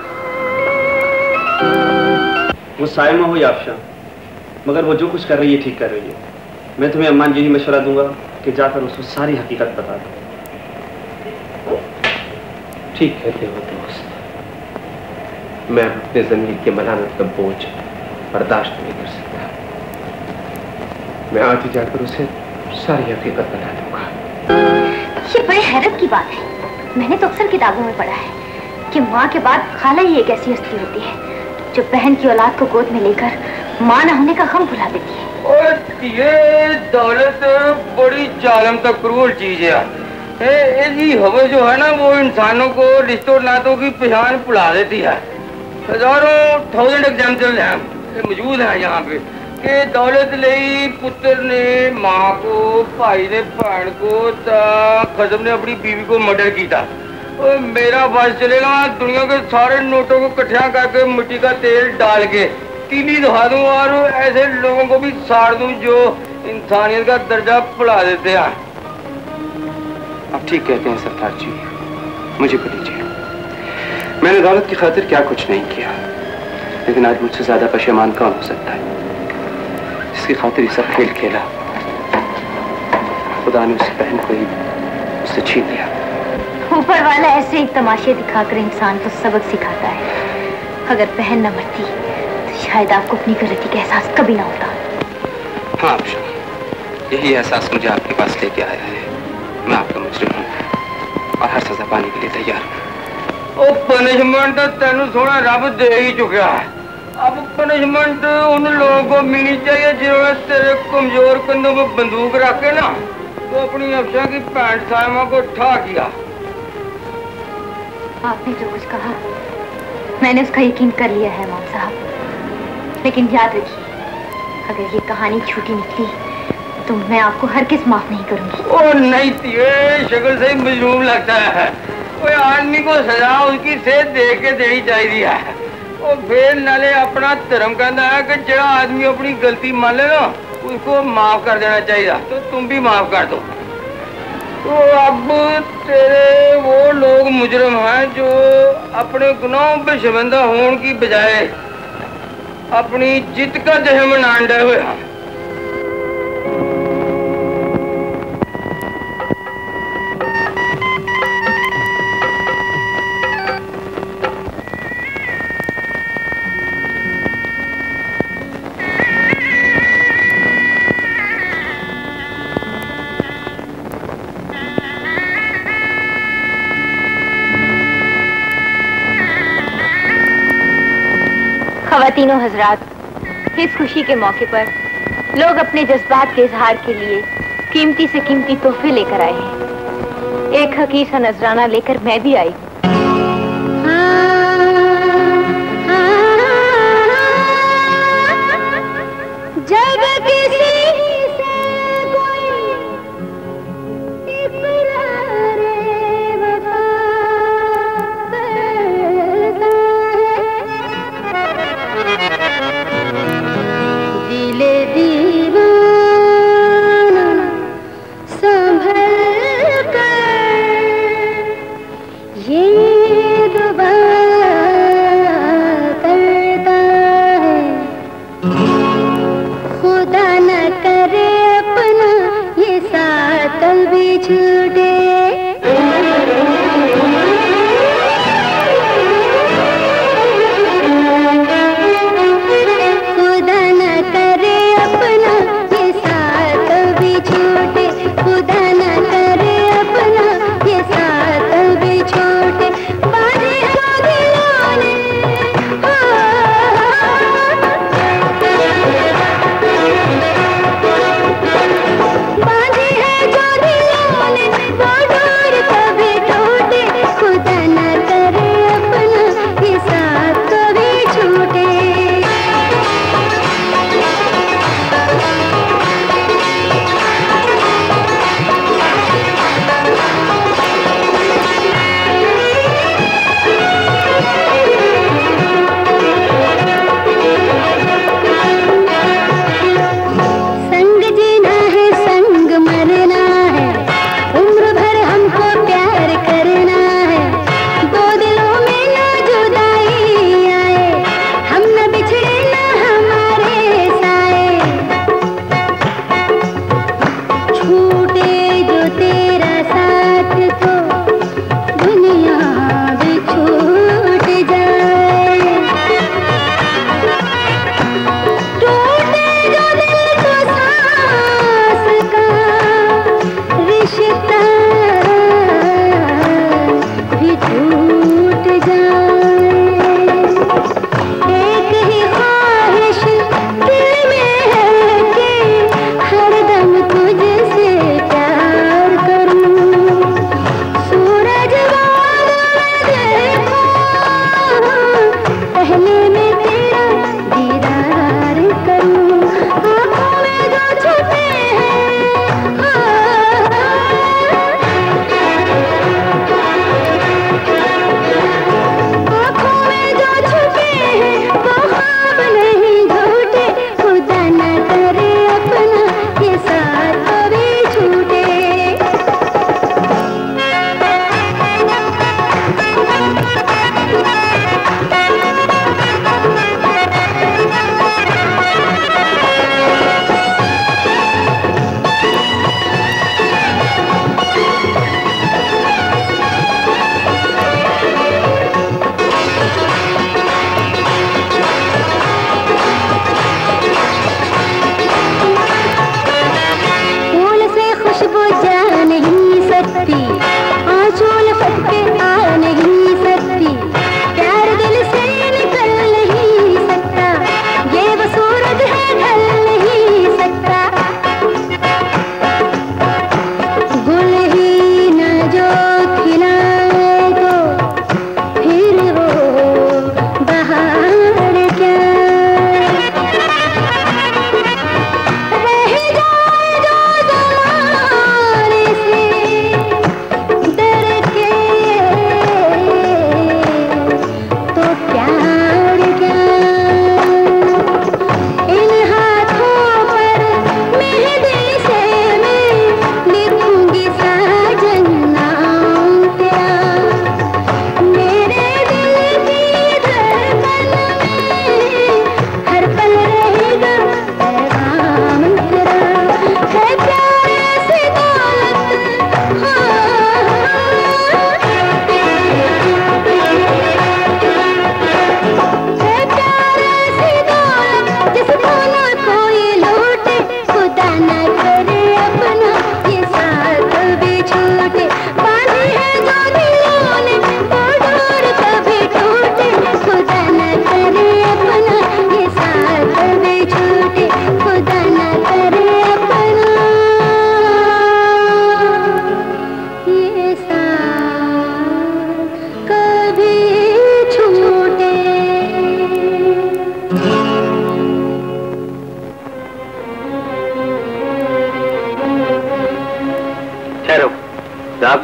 वो साइमा हो या अफशा, मगर वो जो कुछ कर रही है ठीक कर रही है। मैं तुम्हें अम्मान यही मशवरा दूंगा कि जाकर उसको सारी हकीकत बता दो। ठीक कहते हो दोस्त, मैं अपने ज़मीर के मलानत का बोझ बर्दाश्त नहीं कर सकता। मैं आज ही जाकर उसे सारी हकीकत बता दूंगा। ये बड़ी हैरत की बात है। मैंने तो अक्सर किताबों में पढ़ा है कि माँ के बाद खाला ही एक ऐसी हस्ती होती है जो बहन की औलाद को गोद में लेकर माँ न होने का गम भुला देती है। और ये दौलत बड़ी जालिम तक क्रूर चीज है। ये हवा जो है ना वो इंसानों को रिश्तों नातों की पहचान भुला देती है। हजारों थाउजेंड एग्जाम्पल हैं मौजूद हैं यहाँ पे कि दौलत ले पुत्र ने माँ को, भाई ने भैन को, खसम ने अपनी बीवी को मर्डर किया। मेरा बस चलेगा दुनिया के सारे नोटों को इकट्ठा करके मिट्टी का तेल डाल के तीली दहा दूं और ऐसे लोगों को भी साड़ दूं जो इंसानियत का दर्जा भुला देते हैं। आप ठीक कहते हैं सरदार जी, मुझे को दीजिए। मैंने दौलत की खातिर क्या कुछ नहीं किया, लेकिन आज मुझसे ज्यादा पशेमान कौन हो सकता है जिसकी खातिर ये सब खेल खेला। खुदा ने उस बहन को ही उससे छीन लिया। ऊपर वाला ऐसे ही तमाशे दिखाकर इंसान को सबक सिखाता है। अगर बहन न मरती तो शायद आपको अपनी गलती का एहसास कभी ना होता। हाँ अफशा, यही एहसास मुझे आपके पास लेके आया है। मैं आपका मुजरिम हूँ और हर सजा पाने के लिए तैयार हूँ। ओ पनिशमेंट तेनू थोड़ा रब दे ही चुका है। अब पनिशमेंट उन लोगों को मिलनी चाहिए जिन्होंने तेरे कमजोर कंधों में बंदूक रख के ना तो अपनी अफशा की पैंट साइमा को ठा किया। आपने जो कुछ कहा मैंने उसका यकीन कर लिया है इमाम साहब, लेकिन याद रखिए अगर ये कहानी झूठी निकली तो मैं आपको हरगिज़ माफ नहीं करूंगी। ओ नहीं, ये शक्ल से ही मजलूम लगता है। कोई आदमी को सजा उसकी सेहत देख के देनी चाहिए है। और फिर नाले अपना धर्म कहता है कि जो आदमी अपनी गलती मान ले ना उसको माफ कर देना चाहिए, तो तुम भी माफ कर दो। तो अब तेरे वो लोग मुजरिम हैं जो अपने गुनाहों पे शर्मिंदा होने की बजाय अपनी जित का जश्न मनाने हुए हैं। ख़वातीनों हजरात, इस खुशी के मौके पर लोग अपने जज्बात के इजहार के लिए कीमती से कीमती तोहफे लेकर आए हैं। एक हकीर सा नजराना लेकर मैं भी आई। जब किसी से कोई इकरार वफा करता है, दिले दीवाना संभल कर ये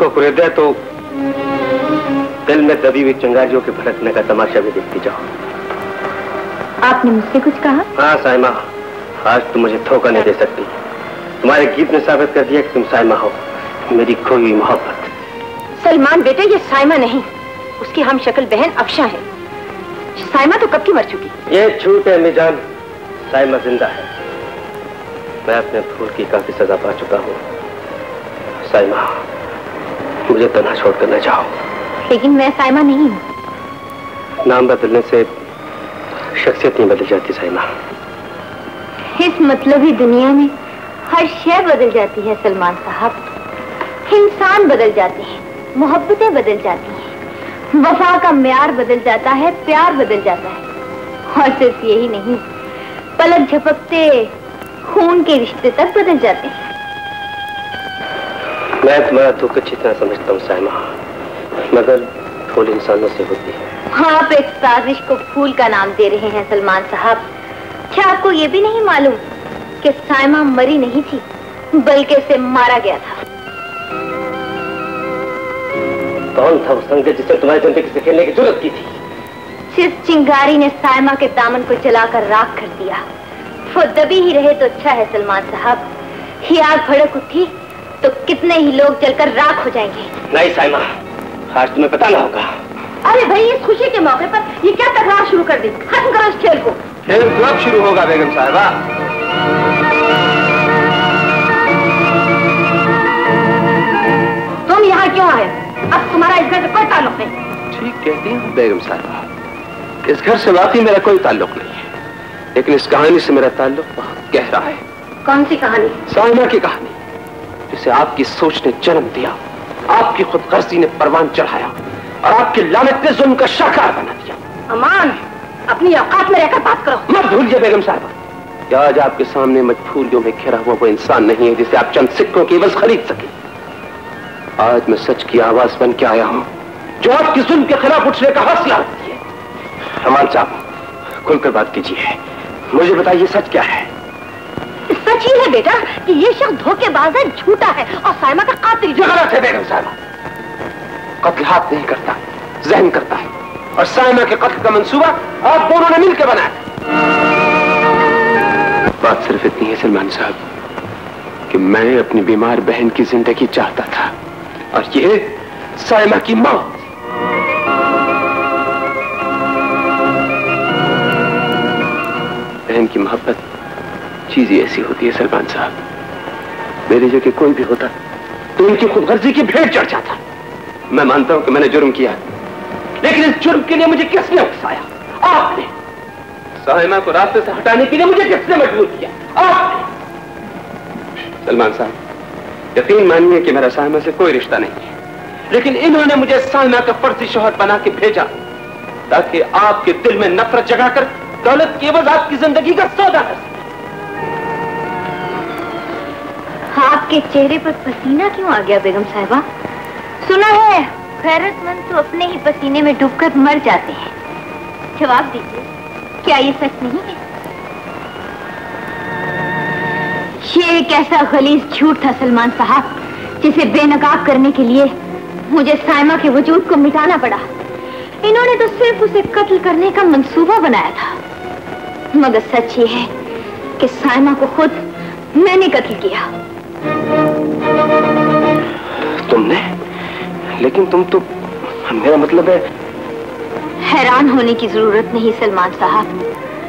आंखों को हृदय तो दिल में दबी हुई चिंगारियों के भड़कने का तमाशा भी देखती जाओ। आपने मुझसे कुछ कहा? हाँ साइमा, आज तुम मुझे धोखा नहीं दे सकती। तुम्हारे गीत ने साबित कर दिया कि तुम साइमा हो, मेरी खोई हुई मोहब्बत। सलमान बेटे, ये साइमा नहीं, उसकी हम शक्ल बहन अफशा है। साइमा तो कब की मर चुकी। ये झूठ है अम्मी जान, साइमा जिंदा है। मैं अपने भूल की काफी सजा पा चुका हूँ। साइमा, मुझे तन्हा छोड़कर न जाओ। लेकिन मैं साइमा नहीं हूँ। नाम बदलने से शख्सियत नहीं बदल जाती साइमा। इस मतलबी दुनिया में हर शय बदल जाती है सलमान साहब। इंसान बदल जाते हैं, मोहब्बतें बदल जाती हैं, वफा का म्यार बदल जाता है, प्यार बदल जाता है। और सिर्फ यही नहीं, पलक झपकते खून के रिश्ते तक बदल जाते हैं। मैं तुम्हारा दुख अच्छी तरह समझता हूँ साइमा, मगर फूल इंसानों से होती है। आप एक साजिश को फूल का नाम दे रहे हैं सलमान साहब। क्या आपको ये भी नहीं मालूम कि साइमा मरी नहीं थी, बल्कि उसे मारा गया था? कौन था वो संग जिसने तुम्हारी जिंदगी से खेलने की जरूरत की थी? जिस चिंगारी ने साइमा के दामन को जलाकर राख कर दिया, वो दबी ही रहे तो अच्छा है सलमान साहब। ही आग भड़क उठी तो कितने ही लोग जलकर राख हो जाएंगे। नहीं साइमा, आज तुम्हें बताना होगा। अरे भाई, इस खुशी के मौके पर ये क्या तकरार शुरू कर दी? खत्म करो इस खेल को। खेल कब शुरू होगा बेगम साहिबा? तुम यहाँ क्यों आए? अब तुम्हारा इस घर से कोई ताल्लुक नहीं। ठीक कहती हैं बेगम साहिबा, इस घर से वाकई मेरा कोई ताल्लुक नहीं है, लेकिन इस कहानी से मेरा ताल्लुक बहुत गहरा है। कौन सी कहानी? साइमा की कहानी, जिसे आपकी सोच ने जन्म दिया, आपकी खुदगर्जी ने परवान चढ़ाया और आपकी लानत ने जुल्म का शाहकार बना दिया। अमान, अपनी औकात में रहकर बात करो। मत भूलिए बेगम साहिबा, कि आज आपके सामने मजबूरियों में घिरा हुआ वो इंसान नहीं है जिसे आप चंद सिक्कों की एवज खरीद सके। आज मैं सच की आवाज बन के आया हूँ, जो आपकी जुल्म के खिलाफ उठने का हौसला रखती है। अमान साहब, खुलकर बात कीजिए, मुझे बताइए सच क्या है? सच ही है बेटा कि ये शख्स धोखेबाज है, झूठा है और साइमा का कातिल। ये गलत है बेगम साहिबा, कत्ल हाथ नहीं करता, जहन करता है, और साइमा के कत्ल का मंसूबा आप दोनों ने मिलकर बनाया। बात सिर्फ इतनी है सलमान साहब कि मैं अपनी बीमार बहन की जिंदगी चाहता था और ये साइमा की मौत। बहन की मोहब्बत चीज ही ऐसी होती है सलमान साहब, मेरी जगह कोई भी होता तो उनकी खुदगर्जी की भेंट चढ़ जाता। मैं मानता हूं कि मैंने जुर्म किया, लेकिन इस जुर्म के लिए मुझे किसने उकसाया? आपने। साइमा को रास्ते से हटाने के लिए मुझे किसने मजबूर किया? आपने। सलमान साहब, यकीन मानिए कि मेरा साइमा से कोई रिश्ता नहीं है, लेकिन इन्होंने मुझे साइमा का फर्जी शौहर बना के भेजा ताकि आपके दिल में नफरत जगाकर दौलत की एवज आपकी जिंदगी का सौदा कर सके। आपके चेहरे पर पसीना क्यों आ गया बेगम साहिबा? सुना है खैरतमंद तो अपने ही पसीने में डूबकर मर जाते हैं। जवाब दीजिए, क्या ये सच नहीं है? ये एक ऐसा गलीज झूठ था सलमान साहब, जिसे बेनकाब करने के लिए मुझे साइमा के वजूद को मिटाना पड़ा। इन्होंने तो सिर्फ उसे कत्ल करने का मंसूबा बनाया था, मगर सच ये है कि साइमा को खुद मैंने कत्ल किया। तुमने? लेकिन तुम तो, मेरा मतलब है। हैरान होने की जरूरत नहीं सलमान साहब।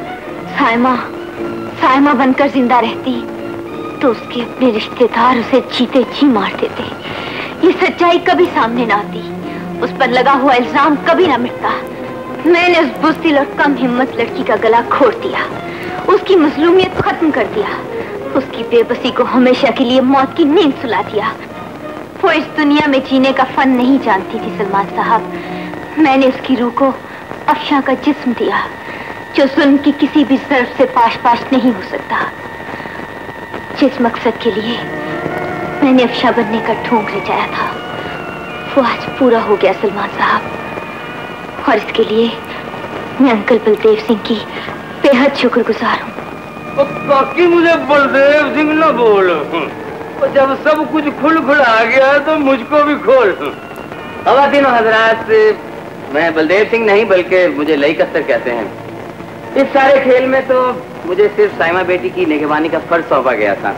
साइमा बनकर जिंदा रहती तो उसके अपने रिश्तेदार उसे जीते जी मार देते। ये सच्चाई कभी सामने ना आती, उस पर लगा हुआ इल्जाम कभी ना मिटता। मैंने उस बुज़दिल और कम हिम्मत लड़की का गला घोट दिया, उसकी मजलूमियत खत्म कर दिया, उसकी बेबसी को हमेशा के लिए मौत की नींद सुला दिया। वो इस दुनिया में जीने का फन नहीं जानती थी सलमान साहब। मैंने उसकी रूह को अफशा का जिस्म दिया, जो जुल्म की किसी भी ज़र्फ से पाश नहीं हो सकता। जिस मकसद के लिए मैंने अफशा बनने का ढोंग रचाया था, वो आज पूरा हो गया सलमान साहब, और इसके लिए मैं अंकल बलदेव सिंह की बेहद शुक्रगुजार हूँ। बाकी मुझे बलदेव सिंह न बोल, जब सब कुछ खुल खुल आ गया तो मुझको भी खोल। खवातीनो हजरात, मैं बलदेव सिंह नहीं बल्कि मुझे लई कस्तर कहते हैं। इस सारे खेल में तो मुझे सिर्फ साइमा बेटी की निगहबानी का फर्ज सौंपा गया था।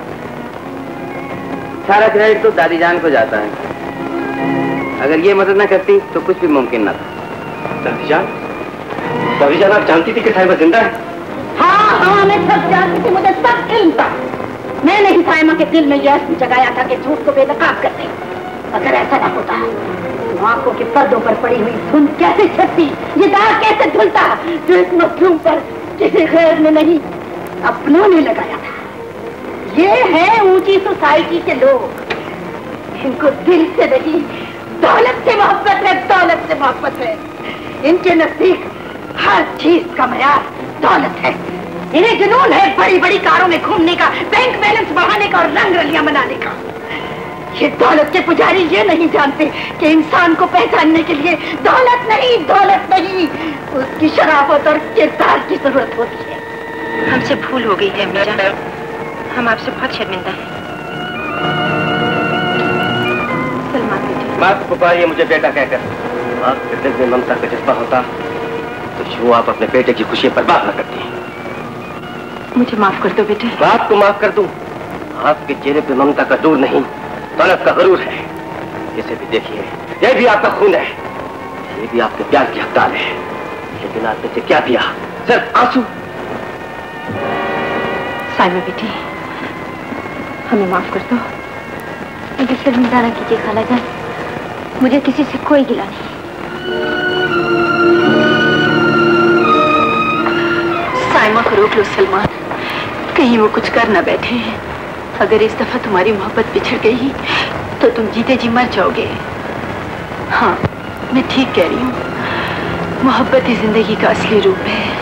सारा क्रेडिट तो दादी जान को जाता है। अगर ये मदद न करती तो कुछ भी मुमकिन न था। दादी जान आप जानती थी कि साइमा जिंदा है? हाँ, मैं सब जानती थी, मुझे सब इल्म था। मैंने ही साइमा के दिल में यह जगाया था कि झूठ को बेनकाब कर दे। अगर ऐसा ना होता तो आंखों के पर्दों पर पड़ी हुई धुंध कैसे छटती, ये दाग कैसे धुलता जो इस मखलूम पर किसी गैर ने नहीं अपनों ने लगाया था। ये है ऊंची सोसाइटी के लोग, इनको दिल से नहीं दौलत से मोहब्बत है, दौलत से मोहब्बत है। इनके नजदीक हर चीज का मयार दौलत है। इन्हें जुनून है बड़ी बड़ी कारों में घूमने का, बैंक बैलेंस बढ़ाने का और रंग रलियां मनाने का। ये दौलत के पुजारी ये नहीं जानते कि इंसान को पहचानने के लिए दौलत नहीं उसकी शराफत और किरदार की जरूरत होती है। हमसे भूल हो गई है अम्मी जान, हम आपसे बहुत शर्मिंदा हैं। सलमान बेटी, माफ पुकारिए मुझे बेटा कहकर। आपके दिल में ममता का जज्बा होता तो यूं आप अपने बेटे की खुशी बर्बाद न करती। मुझे माफ कर दो बेटे। आपको माफ कर दूं? आपके चेहरे पे ममता का दूर नहीं, दौलत का गरूर है। इसे भी देखिए, यह भी आपका खून है, ये भी आपके प्यार की हकदार है। लेकिन आपने से क्या दिया? सिर्फ आंसू। साइमा बेटी, हमें माफ कर दो। मुझे शर्मिंदा न कीजिए खाला जान, मुझे किसी से कोई गिला नहीं। साइमा को रोक लो सलमान, कहीं वो कुछ कर न बैठे। अगर इस दफा तुम्हारी मोहब्बत बिछड़ गई तो तुम जीते जी मर जाओगे। हाँ, मैं ठीक कह रही हूँ, मोहब्बत ही जिंदगी का असली रूप है।